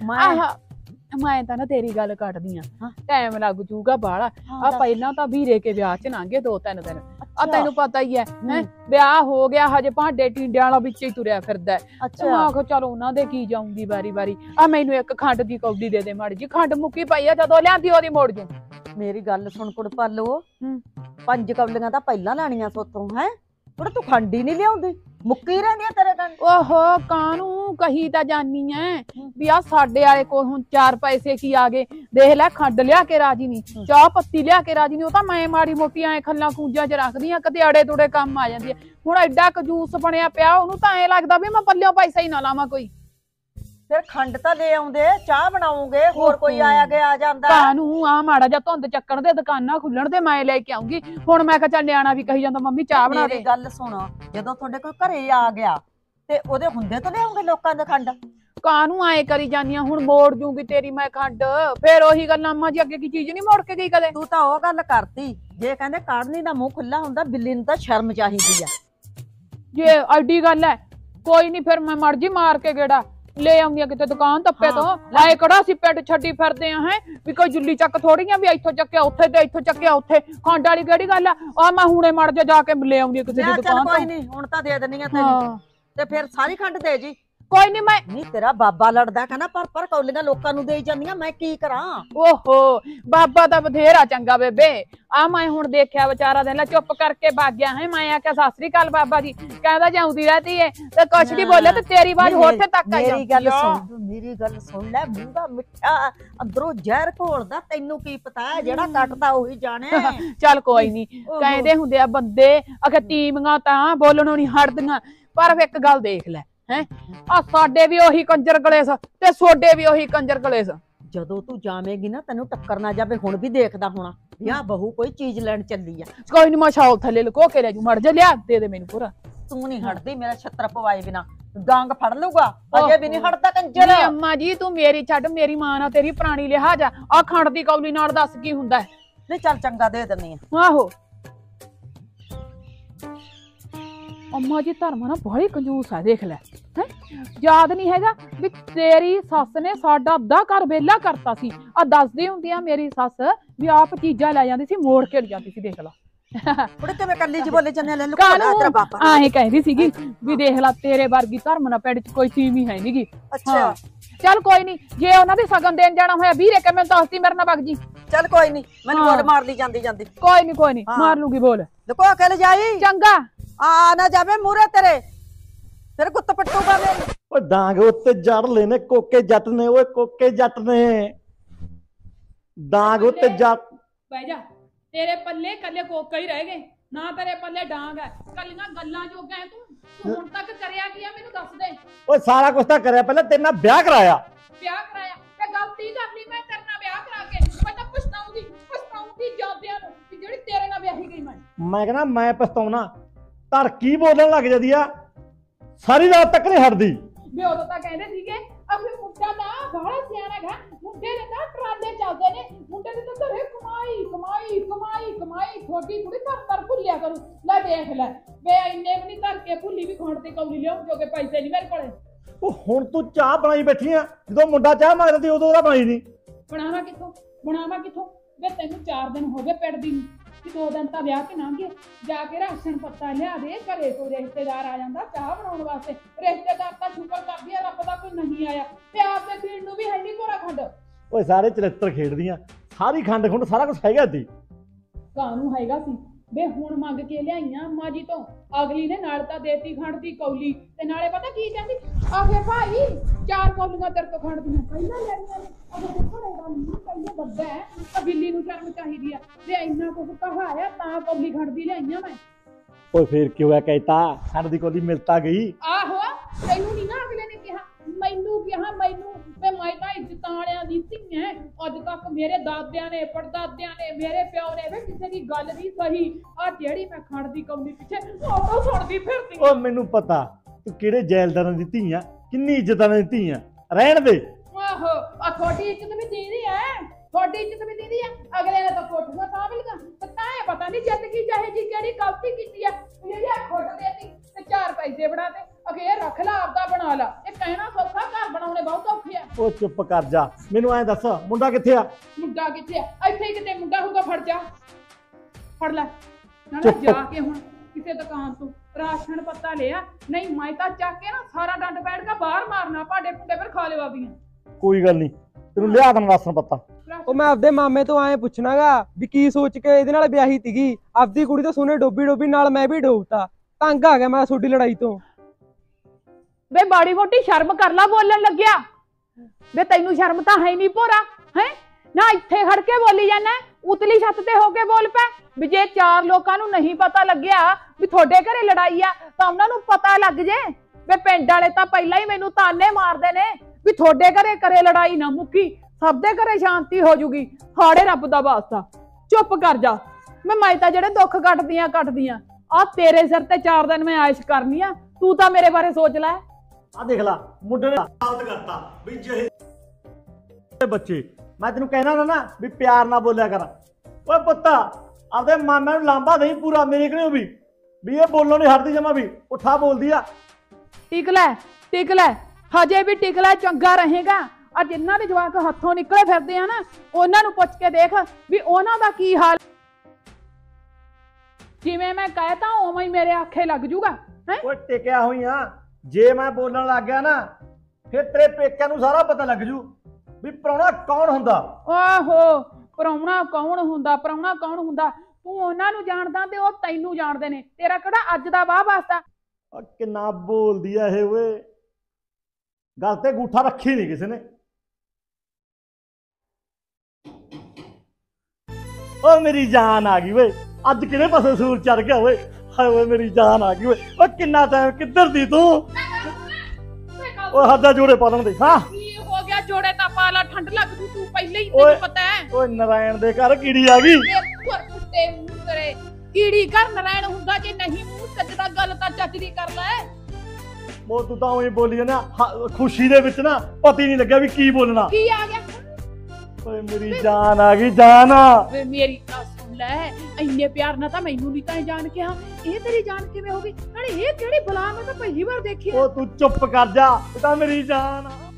ਮੈਂ ਤਾਂ ਨਾ ਤੇਰੀ ਗੱਲ ਕੱਟਦੀ ਆ, ਟਾਈਮ ਲੱਗ ਜੂਗਾ ਬਾਹਲਾ। ਆ ਪਹਿਲਾਂ ਤਾਂ ਵੀਰੇ ਕੇ ਵਿਆਹ ਚ ਲੰਘੇ ਦੋ ਤਿੰਨ ਦਿਨ, ਆ ਤੈਨੂੰ ਪਤਾ ਹੀ ਹੈ ਹੈ ਵਿਆਹ ਹੋ ਗਿਆ ਹਜੇ ਭਾਂਡੇ ਟਿੰਡਿਆਂ ਵਾਲਾ ਵਿੱਚ ਹੀ ਤੁਰਿਆ ਫਿਰਦਾ। ਅੱਛਾ ਮੈਂ ਆਖੋ ਚਲ ਉਹਨਾਂ ਦੇ ਕੀ ਜਾਊਂਗੀ ਵਾਰੀ ਵਾਰੀ। ਆ ਮੈਨੂੰ ਇੱਕ ਖੰਡ ਦੀ ਕੌਡੀ ਦੇ ਦੇ ਮਾੜੀ ਜੀ, ਖੰਡ ਮੁੱਕੀ ਪਈ ਆ, ਜਦੋਂ ਲਿਆਂਦੀ ਉਹਦੀ ਮੋੜ ਜੂ। ਮੇਰੀ ਗੱਲ ਸੁਣ ਕੁੜ ਪਾਲੋ, ਪੰਜ ਕੌਲੀਆਂ ਤਾਂ ਪਹਿਲਾਂ ਲੈਣੀਆਂ ਸੋਤੋਂ ਹੈ ਕੁੜ, ਤੂੰ ਖੰਡ ਹੀ ਨਹੀਂ ਲਿਆਉਂਦੀ, ਮੁੱਕੀ ਰਹਿੰਦੀ ਆ ਤੇਰੇ ਕੰਨ। ਓਹੋ ਕਾਹਨੂੰ ਕਹੀ ਤਾਂ ਜਾਨੀ ਐ ਵੀ ਆ ਸਾਡੇ ਵਾਲੇ ਕੋਲ ਹੁਣ ਚਾਰ ਪੈਸੇ ਕੀ ਆ ਗਏ, ਦੇਖ ਲੈ ਖੰਡ ਲਿਆ ਕੇ ਰਾਜੀ ਨਹੀਂ, ਚਾਹ ਪੱਤੀ ਲਿਆ ਕੇ ਰਾਜੀ ਨਹੀਂ, ਉਹ ਤਾਂ ਮੈਂ ਮਾੜੀ ਮੋਟੀ ਐ ਖੱਲਾਂ ਖੂੰਜਾਂ ਚ ਰੱਖਦੀ ਆ, ਕਦੇ ਅੜੇ ਤੁੜੇ ਕੰਮ ਆ ਜਾਂਦੀ ਆ। ਹੁਣ ਐਡਾ ਕਜੂਸ ਬਣਿਆ ਪਿਆ, ਉਹਨੂੰ ਤਾਂ ਐ ਲੱਗਦਾ ਵੀ ਮੈਂ ਪੱਲਿਓਂ ਪੈਸਾ ਹੀ ਨਾ ਲਾਵਾਂ ਕੋਈ। ਫਿਰ ਖੰਡ ਤਾਂ ਲੈ ਆਉਂਦੇ, ਚਾਹ ਬਣਾਉਂਗੇ, ਹੋਰ ਕੋਈ ਆਇਆ ਗਿਆ ਆ ਜਾਂਦਾ। ਕਾਹਨੂੰ ਆ ਮਾੜਾ ਜਿਹਾ ਧੁੰਦ ਚੱਕਣ ਦੇ, ਦੁਕਾਨਾਂ ਖੁੱਲਣ ਦੇ ਮੈਂ ਲੈ ਕੇ ਆਉਂਗੀ। ਹੁਣ ਮੈਂ ਕਿਹਾ ਚੱਲ ਨਿਆਣਾ ਵੀ ਕਹੀ ਜਾਂਦਾ ਮੰਮੀ ਚਾਹ ਬਣਾ ਦੇ। ਮੇਰੀ ਗੱਲ ਸੁਣ, ਜਦੋਂ ਤੁਹਾਡੇ ਕੋਲ ਘਰੇ ਆ ਗਿਆ ਤੇ ਉਹਦੇ ਹੁੰਦੇ ਤਾਂ ਲਿਆਉਂਗੇ ਲੋਕਾਂ ਦੇ ਖੰਡ। ਕਾਹਨੂੰ ਆਏ ਕਰੀ ਜਾਂਦੀਆਂ, ਹੁਣ ਮੋੜ ਜੂਗੀ ਤੇਰੀ ਮੈਂ ਖੰਡ। ਫੇਰ ਉਹੀ ਗੱਲ ਅੰਮਾ ਜੀ ਅੱਗੇ ਕੀ ਚੀਜ਼ ਨਹੀਂ ਮੋੜ ਕੇ ਗਈ ਕਦੇ। ਤੂੰ ਤਾਂ ਉਹ ਗੱਲ ਕਰਤੀ, ਜੇ ਕਹਿੰਦੇ ਕਾੜਨੀ ਦਾ ਮੂੰਹ ਖੁੱਲਾ ਹੁੰਦਾ, ਬਿੱਲੀ ਨੂੰ ਤਾਂ ਸ਼ਰਮ ਚਾਹੀਦੀ ਆ। ਜੇ ਐਡੀ ਗੱਲ ਹੈ ਕੋਈ ਨੀ, ਫਿਰ ਮੈਂ ਮਰਜੀ ਮਾਰ ਕੇ ਗੇੜਾ ਲੈ ਆਉਂਦੀ ਆ ਕਿਤੇ ਦੁਕਾਨ ਧੱਪੇ ਤੋਂ। ਆਏ ਕਿਹੜਾ ਅਸੀਂ ਪਿੰਡ ਛੱਡੀ ਫਿਰਦੇ ਆ ਹੈ ਵੀ ਕੋਈ ਜੁੱਲੀ ਚੱਕ ਥੋੜੀਆਂ ਵੀ ਇੱਥੋਂ ਚੱਕਿਆ ਉੱਥੇ ਤੇ ਇੱਥੋਂ ਚੱਕਿਆ ਉੱਥੇ। ਖੰਡ ਵਾਲੀ ਕਿਹੜੀ ਗੱਲ ਆ, ਆ ਮੈਂ ਹੁਣੇ ਮੜ ਜਾ ਜਾ ਕੇ ਲੈ ਆਉਂਦੀ ਕਿਸੇ ਦੀ ਦੁਕਾਨ ਤੋਂ। ਕੋਈ ਨਹੀਂ ਹੁਣ ਤਾਂ ਦੇ ਦਿੰਨੀ ਆ ਤੈਨੂੰ, ਤੇ ਫਿਰ ਸਾਰੀ ਖੰਡ ਦੇ ਜੀ। ਕੋਈ ਨਹੀਂ ਮੈਂ ਨਹੀਂ ਤੇਰਾ ਬਾਬਾ ਲੜਦਾ ਕਹਿੰਦਾ ਪਰ ਪਰ ਕੌਲੀਆਂ ਲੋਕਾਂ ਨੂੰ ਦੇਈ ਜਾਂਦੀਆਂ, ਮੈਂ ਕੀ ਕਰਾਂ। ਓਹੋ ਬਾਬਾ ਤਾਂ ਬਥੇਰਾ ਚੰਗਾ ਬੇਬੇ, ਆ ਮੈਂ ਹੁਣ ਦੇਖਿਆ ਵਿਚਾਰਾ ਦੇ ਲੈ ਚੁੱਪ ਕਰਕੇ ਭੱਗ ਗਿਆ ਹੈ। ਮੈਂ ਆਖਿਆ ਸਤਿ ਸ੍ਰੀ ਅਕਾਲ ਬਾਬਾ ਜੀ, ਕਹਿੰਦਾ ਜਾਉਂਦੀ ਰਹਤੀ ਏ ਤੇ ਕੁਛ ਨਹੀਂ ਬੋਲਿਆ ਤੇ ਤੇਰੀ ਆਵਾਜ਼ ਹੋਠੇ ਤੱਕ ਆਈ। ਮੇਰੀ ਗੱਲ ਸੁਣ, ਮੇਰੀ ਗੱਲ ਸੁਣ ਲੈ, ਮੂੰਹ ਦਾ ਮਿੱਠਾ ਅੰਦਰੋਂ ਜ਼ਹਿਰ ਘੋਲਦਾ, ਤੈਨੂੰ ਕੀ ਪਤਾ, ਜਿਹੜਾ ਕੱਟਦਾ ਉਹੀ ਜਾਣੇ। ਚੱਲ ਕੋਈ ਨਹੀਂ, ਕਹਿੰਦੇ ਹੁੰਦੇ ਆ ਬੰਦੇ ਅਖੇ ਤੀਵੀਆਂ ਤਾਂ ਬੋਲਣੋਂ ਨਹੀਂ ਹਟਦੀਆਂ, ਪਰ ਇੱਕ ਗੱਲ ਦੇਖ ਲੈ ਹੈ ਆ ਸਾਡੇ ਵੀ ਉਹੀ ਕੰਜਰ ਕਲੇਸ ਤੇ ਸੋਡੇ ਵੀ ਉਹੀ ਕੰਜਰ ਕਲੇਸ। ਜਦੋਂ ਤੂੰ ਜਾਵੇਂਗੀ ਨਾ ਤੈਨੂੰ ਟੱਕਰ ਨਾ ਜਾਵੇ, ਹੁਣ ਵੀ ਦੇਖਦਾ ਹੋਣਾ ਵਿਆਹ ਬਹੂ ਕੋਈ ਚੀਜ਼ ਲੈਣ ਚੱਲੀ ਆ। ਕੋਈ ਨੀ ਮੈਂ ਛਾਲ ਥੱਲੇ ਲੁਕੋ ਕੇ ਲੈ ਜੂ, ਮੜ ਜਾ ਲਿਆ ਦੇ ਦੇ ਮੈਨੂੰ ਪੂਰਾ। ਤੂੰ ਨਹੀਂ ਹਟਦੀ, ਮੇਰਾ ਛੱਤਰ ਪਵਾਏ ਬਿਨਾ ਡਾਂਗ ਫੜ ਲੂਗਾ, ਅਜੇ ਵੀ ਨਹੀਂ ਹਟਦਾ ਕੰਜਰ। ਨਹੀਂ ਅੰਮਾ ਜੀ ਤੂੰ ਮੇਰੀ ਛੱਡ, ਮੇਰੀ ਮਾਂ ਨਾਲ ਤੇਰੀ ਪੁਰਾਣੀ ਲਿਹਾਜ਼ ਆ। ਆ ਖੰਡ ਦੀ ਕੌਲੀ ਨਾਲ ਦੱਸ ਕੀ ਹੁੰਦਾ ਹੈ। ਨਹੀਂ ਚੱਲ ਚੰਗਾ ਦੇ ਦਿੰਨੀ ਆ। ਆਹੋ ਅੰਮਾ ਜੀ ਧਰਮ ਨਾ ਬੜੀ ਕੰਜੂਸ ਆ, ਦੇਖ ਲੈ ਹੈ ਯਾਦ ਨਹੀਂ ਹੈਗਾ ਵੀ ਤੇਰੀ ਸੱਸ ਨੇ ਸਾਡਾ ਅੱਧਾ ਘਰ ਵਿਹਲਾ ਕਰਤਾ ਸੀ। ਆ ਦੱਸਦੀ ਹੁੰਦੀ ਆ ਮੇਰੀ ਸੱਸ ਵੀ ਆਪ ਚੀਜ਼ਾਂ ਲੈ ਜਾਂਦੀ ਸੀ, ਮੋੜ ਕੇ ਲੈ ਜਾਂਦੀ ਸੀ। ਦੇਖ ਲਾ ਕੁੜੇ ਕਿਵੇਂ ਕੱਲੀ ਚ ਬੋਲੇ ਜੰਨੇ ਲੈ ਲੂ ਤੇਰਾ ਬਾਪਾ ਆਹੀ ਕਹਿੰਦੀ ਸੀਗੀ ਵੀ ਦੇਖ ਲਾ ਤੇਰੇ ਵਰਗੀ ਧਰਮ ਨਾ ਪਿੰਡ ਚ ਕੋਈ ਤੀਵੀਂ ਹੈ ਨੀਗੀ। ਅੱਛਾ ਚੱਲ ਕੋਈ ਨੀ, ਜੇ ਉਹਨਾਂ ਦੀ ਸਗਨ ਦੇਣ ਜਾਣਾ ਹੋਇਆ ਵੀਰੇ ਕੇ ਮੈਨੂੰ ਦੱਸਦੀ, ਮੇਰੇ ਨਾਲ ਵਗ ਜੀ। ਚੱਲ ਕੋਈ ਨਹੀਂ ਮੈਨੂੰ ਹਾਂ। ਬੋਲ ਮਾਰ ਲਈ ਜਾਂਦੀ ਜਾਂਦੀ ਕੋਈ ਨਹੀਂ ਕੋਈ ਨਹੀਂ ਹਾਂ। ਮਾਰ ਲੂਗੀ ਬੋਲ ਲੁਕੋ ਕੇ ਲਿਜਾਈ ਚੰਗਾ ਆ ਨਾ ਜਾਵੇ ਮੂਰੇ ਤੇਰੇ ਫਿਰ ਗੁੱਤ ਪੱਟੂਗਾ ਮੇਰੀ ਓਏ ਡਾਂਗ ਉੱਤੇ ਜੜ ਲੈਨੇ ਕੋਕੇ ਜੱਟ ਨੇ ਓਏ ਕੋਕੇ ਜੱਟ ਨੇ ਡਾਂਗ ਉੱਤੇ ਜੱਟ ਬਹਿ ਜਾ ਤੇਰੇ ਪੱਲੇ ਕੱਲੇ ਕੋਕਾ ਹੀ ਰਹਿ ਗਏ ਨਾ ਤੇਰੇ ਪੱਲੇ ਡਾਂਗ ਹੈ ਕੱਲੀਆਂ ਗੱਲਾਂ ਜੋਗਾ ਹੈ ਤੂੰ ਤੂੰ ਹੁਣ ਤੱਕ ਕਰਿਆ ਕੀ ਆ ਮੈਨੂੰ ਦੱਸ ਦੇ ਓਏ ਸਾਰਾ ਕੁਝ ਤਾਂ ਕਰਿਆ ਪਹਿਲਾਂ ਤੇਰੇ ਨਾਲ ਵਿਆਹ ਕਰਾਇਆ ਵਿਆਹ ਕਰਾਇਆ ਤੇ ਗਲਤੀ ਕਰ ਲਈ ਮੈਂ ਤੇਰੇ ਨਾਲ ਵਿਆਹ ਕਰਾ ਕੇ ਮੈਂ ਤਾਂ ਪਛਤਾਉਂਗੀ ਪਛਤਾਉਂਗੀ ਜਾਂਦਿਆਂ ਨੂੰ ਕਿ ਜਿਹੜੀ ਤੇਰੇ ਨਾਲ ਵਿਆਹੀ ਗਈ ਮੈਂ ਮੈਂ ਕਹਿੰਦਾ ਮੈਂ ਪਛਤਾਉਣਾ ਧਰ ਕੀ ਬੋਲਣ ਲੱਗ ਜਾਂਦੀ ਆ ਸਾਰੀ ਰਾਤ ਤੱਕ ਨਹੀਂ ਹਟਦੀ ਵੀ ਉਦੋਂ ਤਾਂ ਕਹਿੰਦੇ ਸੀਗੇ ਅਖੇ ਮੁੰਡਾ ਤਾਂ ਬਾਹਲਾ ਸਿਆਣਾ ਹੈਗਾ ਮੁੰਡੇ ਦੇ ਤਾਂ ਟਰਾਲੇ ਚੱਲਦੇ ਨੇ ਮੁੰਡੇ ਦੇ ਤਾਂ ਘਰੇ ਕਮਾਈ ਕਮਾਈ ਕਮਾਈ ਕਮਾਈ ਛੋਟੀ ਕੁੜੀ ਧਰ ਧਰ ਭੁੱਲਿਆ ਕਰੂ ਲੈ ਦੇਖ ਲੈ ਵੇ ਇੰਨੇ ਵੀ ਨਹੀਂ ਧਰ ਕੇ ਭੁੱਲੀ ਵੀ ਖਾਣ ਤੇ ਕੌਲੀ ਲਿਆਉਂ ਜੋਗੇ ਪੈਸੇ ਨਹੀਂ ਮੇਰੇ ਕੋਲੇ ਉਹ ਹੁਣ ਤੂੰ ਚਾਹ ਬਣਾਈ ਬੈਠੀ ਆ ਜਦੋਂ ਮੁੰਡਾ ਚਾਹ ਮੰਗਦਾ ਸੀ ਉਦੋਂ ਉਹਦਾ ਬਣਾਈ ਨਹੀਂ ਬਣਾਵਾ ਕਿੱਥੋਂ ਬਣਾਵਾ ਕਿੱਥੋਂ ਵੇ ਤੈਨੂੰ ਚਾਰ ਦਿਨ ਹੋ ਗਏ ਪਿੰਡਦੀ ਨੂੰ ਕਿ ਦੋ ਦਿਨ ਤਾਂ ਵਿਆਹ ਕੇ ਲੰਘ ਗਏ ਜਾ ਕੇ ਰਾਸ਼ਨ ਪੱਤਾ ਲਿਆ ਦੇ ਘਰੇ ਕੋਈ ਰਿਸ਼ਤੇਦਾਰ ਆ ਜਾਂਦਾ ਚਾਹ ਬਣਾਉਣ ਵਾਸਤੇ ਰਿਸ਼ਤੇਦਾਰ ਤਾਂ ਸ਼ੁਕਰ ਕਰਦੀ ਆ ਰੱਬ ਦਾ ਕੋਈ ਨਹੀਂ ਆਇਆ ਤੇ ਆਪਦੇ ਪੀਣ ਨੂੰ ਵੀ ਹੈ ਨਹੀਂ ਭੋਰਾ ਖੰਡ ਓਏ ਸਾਰੇ ਚਰਿੱਤਰ ਖੇਡਦੀਆਂ ਸਾਰੀ ਖੰਡ ਖੁੰਡ ਸਾਰਾ ਕੁਝ ਹੈਗਾ ਦੀ ਕਾਨੂੰ ਹੈਗਾ ਸੀ ਵੇ ਹੁਣ ਮੰਗ ਕੇ ਲਿਆਈਆਂ ਮਾਂ ਜੀ ਤੋਂ ਅਗਲੀ ਨੇ ਨਾਲ ਤਾਂ ਦੇਤੀ ਖੰਡ ਦੀ ਕੌਲੀ ਤੇ ਨਾਲੇ ਪਤਾ ਕੀ ਕਹਿੰਦੀ ਆਖੇ ਭਾਈ ਚਾਰ ਕੌਲੀਆਂ ਤੇਰੇ ਤੋਂ ਖੰਡ ਦੀਆਂ ਪਹਿਲਾਂ ਲੈਣੀਆਂ ਨੇ ਅਗਰ ਦੇਖੋ ਨਾ ਨਹੀਂ ਪਹਿਲੇ ਵੱਡਾ ਹੈ ਤਾਂ ਬਿੱਲੀ ਨੂੰ ਸ਼ਰਮ ਚਾਹੀਦੀ ਆ ਵੇ ਇੰਨਾ ਕੁਝ ਕਹਾਇਆ ਤਾਂ ਕੌਲੀ ਖੰਡ ਦੀ ਲਿਆਈਆਂ ਮੈਂ ਓਏ ਫੇਰ ਕਿਉਂ ਐ ਕਹਿਤਾ ਖੰਡ ਦੀ ਕੋਲੀ ਮਿਲਤਾ ਗਈ ਆਹੋ ਤੈਨੂੰ ਨਹੀਂ ਨਾ ਅਗਲੇ ਨੇ ਕਿਹਾ ਮੈਨੂੰ ਕਿਹਾ ਮੈਨੂੰ ਤੇ ਮੈਂ ਤਾਂ ਇੱਜ਼ਤਾਂ ਵਾਲਿਆਂ ਦੀ ਧੀ ਐ ਅੱਜ ਤੱਕ ਮੇਰੇ ਦਾਦਿਆਂ ਨੇ ਪੜਦਾਦਿਆਂ ਨੇ ਮੇਰੇ ਪਿਓ ਨੇ ਵੇ ਕਿਸੇ ਦੀ ਗੱਲ ਨਹੀਂ ਸਹੀ ਆ ਜਿਹੜੀ ਮੈਂ ਖੰਡ ਦੀ ਕੌਲੀ ਪਿੱਛੇ ਉਹ ਸੁਣਦੀ ਫਿਰਦੀ ਓ ਮੈਨੂੰ ਪਤਾ ਤੂੰ ਕਿਹੜੇ ਜੈਲਦਾਰਾਂ ਦੀ ਧੀ ਆ ਕਿੰਨੀ ਇੱਜ਼ਤਾਂ ਦੀ ਧੀ ਆ ਰਹਿਣ ਦੇ ਆਹੋ ਆ ਤੁਹਾਡੀ ਇੱਜ਼ਤ ਵੀ ਦੀਦੀ ਐ ਤੁਹਾਡੀ ਇੱਜ਼ਤ ਵੀ ਦੀਦੀ ਐ ਅਗਲੇ ਨੇ ਤਾਂ ਕੋਠੀਆਂ ਤਾਂ ਮਿਲਗਾ ਪਤਾ ਹੈ ਪਤਾ ਨਹੀਂ ਜ਼ਿੰਦਗੀ ਚਾਹੇ ਜੀ ਕਿਹੜੀ ਗਲਤੀ ਕੀਤੀ ਐ ਇਹ ਖੁੱਟ ਦੇਤੀ ਤੇ ਚਾਰ ਪੈਸੇ ਬਣਾ ਤੇ ਅਗੇ ਇਹ ਰੱਖ ਲਾ ਆਪਦਾ ਬਣਾ ਲਾ ਇਹ ਕਹਿਣਾ ਸੌਖਾ ਘਰ ਬਣਾਉਣੇ ਬਹੁਤ ਔਖੇ ਆ ਓ ਚੁੱਪ ਕਰ ਜਾ ਮੈਨੂੰ ਐਂ ਦੱਸ ਮੁੰਡਾ ਕਿੱਥੇ ਆ ਮੁੰਡਾ ਕਿੱਥੇ ਆ ਇੱਥੇ ਹੀ ਕਿਤੇ ਮੁੰਡਾ ਹੋਊਗਾ ਫੜ ਜਾ ਫੜ ਲੈ ਨਾ ਜਾ ਕੇ ਹੁਣ ਕਿਸੇ ਦੁਕਾਨ ਤੋਂ ਰਾਸ਼ਨ ਪੱਤਾ ਲਿਆ ਨਹੀਂ ਮੈਂ ਤਾਂ ਚੱਕ ਕੇ ਨਾ ਸਾਰਾ ਡੰਡ ਬੈਠ ਕੇ ਬਾਹਰ ਮਾਰਨਾ ਭਾਡੇ ਪੁੰਡੇ ਪਰ ਖਾ ਲਿਆ ਵੀਆਂ ਕੋਈ ਗੱਲ ਨਹੀਂ ਤੈਨੂੰ ਲਿਆ ਦੇਣਾ ਰਾਸ਼ਨ ਪੱਤਾ ਉਹ ਮੈਂ ਆਪਦੇ ਮਾਮੇ ਤੋਂ ਐਂ ਪੁੱਛਣਾਗਾ ਵੀ ਕੀ ਸੋਚ ਕੇ ਇਹਦੇ ਨਾਲ ਵਿਆਹੀ ਤੀਗੀ ਆਪਦੀ ਕੁੜੀ ਤਾਂ ਸੋਨੇ ਡੋਬੀ ਡੋਬੀ ਨਾਲ ਮੈਂ ਵੀ ਡੋਬਤਾ ਤੰਗ ਆ ਗਿਆ ਮੈਂ ਤੁਹਾਡੀ ਲੜਾਈ ਤੋਂ ਵੇ ਬਾੜੀ ਮੋਟੀ ਸ਼ਰਮ ਕਰ ਲਾ ਬੋਲਣ ਲੱਗਿਆ ਵੇ ਤੈਨੂੰ ਸ਼ਰਮ ਤਾਂ ਹੈ ਨਹੀਂ ਭੋਰਾ ਹੈ ਨਾ ਇੱਥੇ ਖੜ ਕੇ ਬੋਲੀ ਜਾਂਦਾ ਉਤਲੀ ਛੱਤ ਤੇ ਹੋ ਕੇ ਬੋਲ ਪੈ ਵੀ ਜੇ ਚਾਰ ਲੋਕਾਂ ਨੂੰ ਨਹੀਂ ਪਤਾ ਲੱਗਿਆ ਵੀ ਤੁਹਾਡੇ ਘਰੇ ਲੜਾਈ ਆ ਤਾਂ ਉਹਨਾਂ ਨੂੰ ਪਤਾ ਲੱਗ ਜੇ ਵੇ ਪਿੰਡ ਵਾਲੇ ਤਾਂ ਪਹਿਲਾਂ ਹੀ ਮੈਨੂੰ ਤਾਨੇ ਮਾਰਦੇ ਨੇ ਵੀ ਤੁਹਾਡੇ ਘਰੇ ਕਰੇ ਲੜਾਈ ਨਾ ਮੁੱਕੀ ਸਭ ਦੇ ਘਰੇ ਸ਼ਾਂਤੀ ਹੋ ਜੂਗੀ ਹਾੜੇ ਰੱਬ ਦਾ ਵਾਸਤਾ ਚੁੱਪ ਕਰ ਜਾ ਮੈਂ ਮੈਂ ਤਾਂ ਜਿਹੜੇ ਦੁੱਖ ਕੱਟਦੀਆਂ ਕੱਟਦੀਆਂ ਆ ਤੇਰੇ ਸਿਰ ਤੇ ਚਾਰ ਦਿਨ ਮੈਂ ਆਇਸ਼ ਕਰਨੀ ਆ ਤੂੰ ਤਾਂ ਮੇਰੇ ਬਾਰੇ ਸੋਚ ਲੈ ਆ ਦੇਖ ਲੈ ਮੁੰਡੇ ਨੇ ਸਾਬਤ ਕਰਤਾ ਵੀ ਜਿਹੇ ਬੱਚੇ ਮੈਂ ਤੈਨੂੰ ਕਹਿਣਾ ਨਾ ਨਾ ਵੀ ਪਿਆਰ ਨਾਲ ਬੋਲਿਆ ਕਰ ਓਏ ਪੁੱਤਾ ਆਪਦੇ ਮਾਮੇ ਨੂੰ ਲਾਂਬਾ ਨਹੀਂ ਪੂਰਾ ਮੇਰੇ ਕੋਲ ਵੀ ਵੀ ਇਹ ਬੋਲਣੋਂ ਨਹੀਂ ਹਟਦੀ ਜਮਾ ਵੀ ਉੱਠਾ ਬੋਲਦੀ ਆ ਟਿਕ ਲੈ ਟਿਕ ਲੈ ਹਜੇ ਵੀ ਟਿਕ ਲੈ ਚੰਗਾ ਰਹੇਗਾ ਆ ਜਿਨ੍ਹਾਂ ਦੇ ਜਵਾਕ ਹੱਥੋਂ ਨਿਕਲੇ ਫਿਰਦੇ ਆ ਨਾ ਉਹਨਾਂ ਨੂੰ ਪੁੱਛ ਕੇ ਦੇਖ ਵੀ ਉਹਨਾਂ ਦਾ ਕੀ ਹਾਲ ਜਿਵੇਂ ਮੈਂ ਕਹਿਤਾ ਉਵੇਂ ਹੀ ਮੇਰੇ ਆਖੇ ਲੱਗ ਜੂਗਾ ਹੈ ਓਏ ਟਿਕਿਆ ਹੋਈ ਆ ਜੇ ਮੈਂ ਬੋਲਣ ਲੱਗ ਗਿਆ ਨਾ ਫਿਰ ਤੇਰੇ ਪੇਕਿਆਂ ਨੂੰ ਸਾਰਾ ਪਤਾ ਲੱਗ ਜੂ ਵੀ ਪ੍ਰਾਹੁਣਾ ਕੌਣ ਹੁੰਦਾ ਆਹੋ ਪ੍ਰਾਹੁਣਾ ਕੌਣ ਹੁੰਦਾ ਪ੍ਰਾਹੁਣਾ ਕੌਣ ਹੁੰਦਾ ਤੂੰ ਉਹਨਾਂ ਨੂੰ ਜਾਣਦਾ ਤੇ ਉਹ ਤੈਨੂੰ ਜਾਣਦੇ ਨੇ ਤੇਰਾ ਕਿਹੜਾ ਅੱਜ ਦਾ ਵਾਹ ਵਾਸਤਾ ਕਿੰਨਾ ਬੋਲਦੀ ਆ ਇਹ ਓਏ ਗੱਲ ਤੇ ਗੂਠਾ ਰੱਖੀ ਨਹੀਂ ਕਿਸੇ ਨੇ ਓ ਮੇਰੀ ਜਾਨ ਆ ਗਈ ਓਏ ਅੱਜ ਕਿਹੜੇ ਪਾਸੇ ਸੂਰ ਚੜ ਗਿਆ ਓਏ ਹਾਏ ਓਏ ਮੇਰੀ ਜਾਨ ਆ ਗਈ ਓਏ ਓ ਕਿੰਨਾ ਟਾਈਮ ਕਿੱਧਰ ਦੀ ਤੂੰ ਓ ਹੱਦਾਂ ਜੋੜੇ ਪਾ ਲੈਣ ਦੇ ਹਾਂ ਕੀ ਹੋ ਗਿਆ ਜੋੜੇ ਤਾਂ ਪਾ ਲਾ ਠੰਡ ਲੱਗ ਜੂ ਤੂੰ ਪਹਿਲਾਂ ਹੀ ਤੈਨੂੰ ਪਤਾ ਹੈ ਓਏ ਨਰਾਇਣ ਦੇ ਘਰ ਕੀੜੀ ਆ ਗਈ ਘਰ ਕੁੱਤੇ ਮੂੰਹ ਤੇਰੇ ਕੀੜੀ ਘਰ ਨਰਾਇਣ ਹੁੰਦਾ ਜੇ ਨਹੀਂ ਮੂੰਹ ਸੱਜਦਾ ਗੱਲ ਤਾਂ ਚੱਜਦੀ ਕਰ ਲੈ ਉਹ ਤੂੰ ਤਾਂ ਉਹੀ ਬੋਲੀ ਜਾਂਦਾ ਖੁਸ਼ੀ ਦੇ ਵਿੱਚ ਨਾ ਪਤਾ ਹੀ ਨਹੀਂ ਲੱਗਿਆ ਵੀ ਕੀ ਬੋਲਣਾ ਕੀ ਆ ਗਿਆ ਓਏ ਮੇਰੀ ਜਾਨ ਆ ਗਈ ਜਾਨ ਵੇ ਮੇਰੀ ਗੱਲ ਸੁਣ ਲੈ ਇੰਨੇ ਪਿਆਰ ਨਾਲ ਤਾਂ ਮੈਨੂੰ ਨਹੀਂ ਤਾਂ ਜਾਣ ਕੇ ਹਾਂ ਇਹ ਤੇਰੀ ਜਾਨ ਕਿਵੇਂ ਹੋ ਗਈ ਨਾਲੇ ਇਹ ਕਿਹੜੀ ਬਲਾ ਮੈਂ ਤਾਂ ਪਹਿਲੀ ਵਾਰ ਦੇਖੀ ਉਹ ਤੂੰ ਚੁੱਪ ਕਰ ਜਾ ਇਹ ਤਾਂ ਮੇਰੀ ਜਾਨ ਆ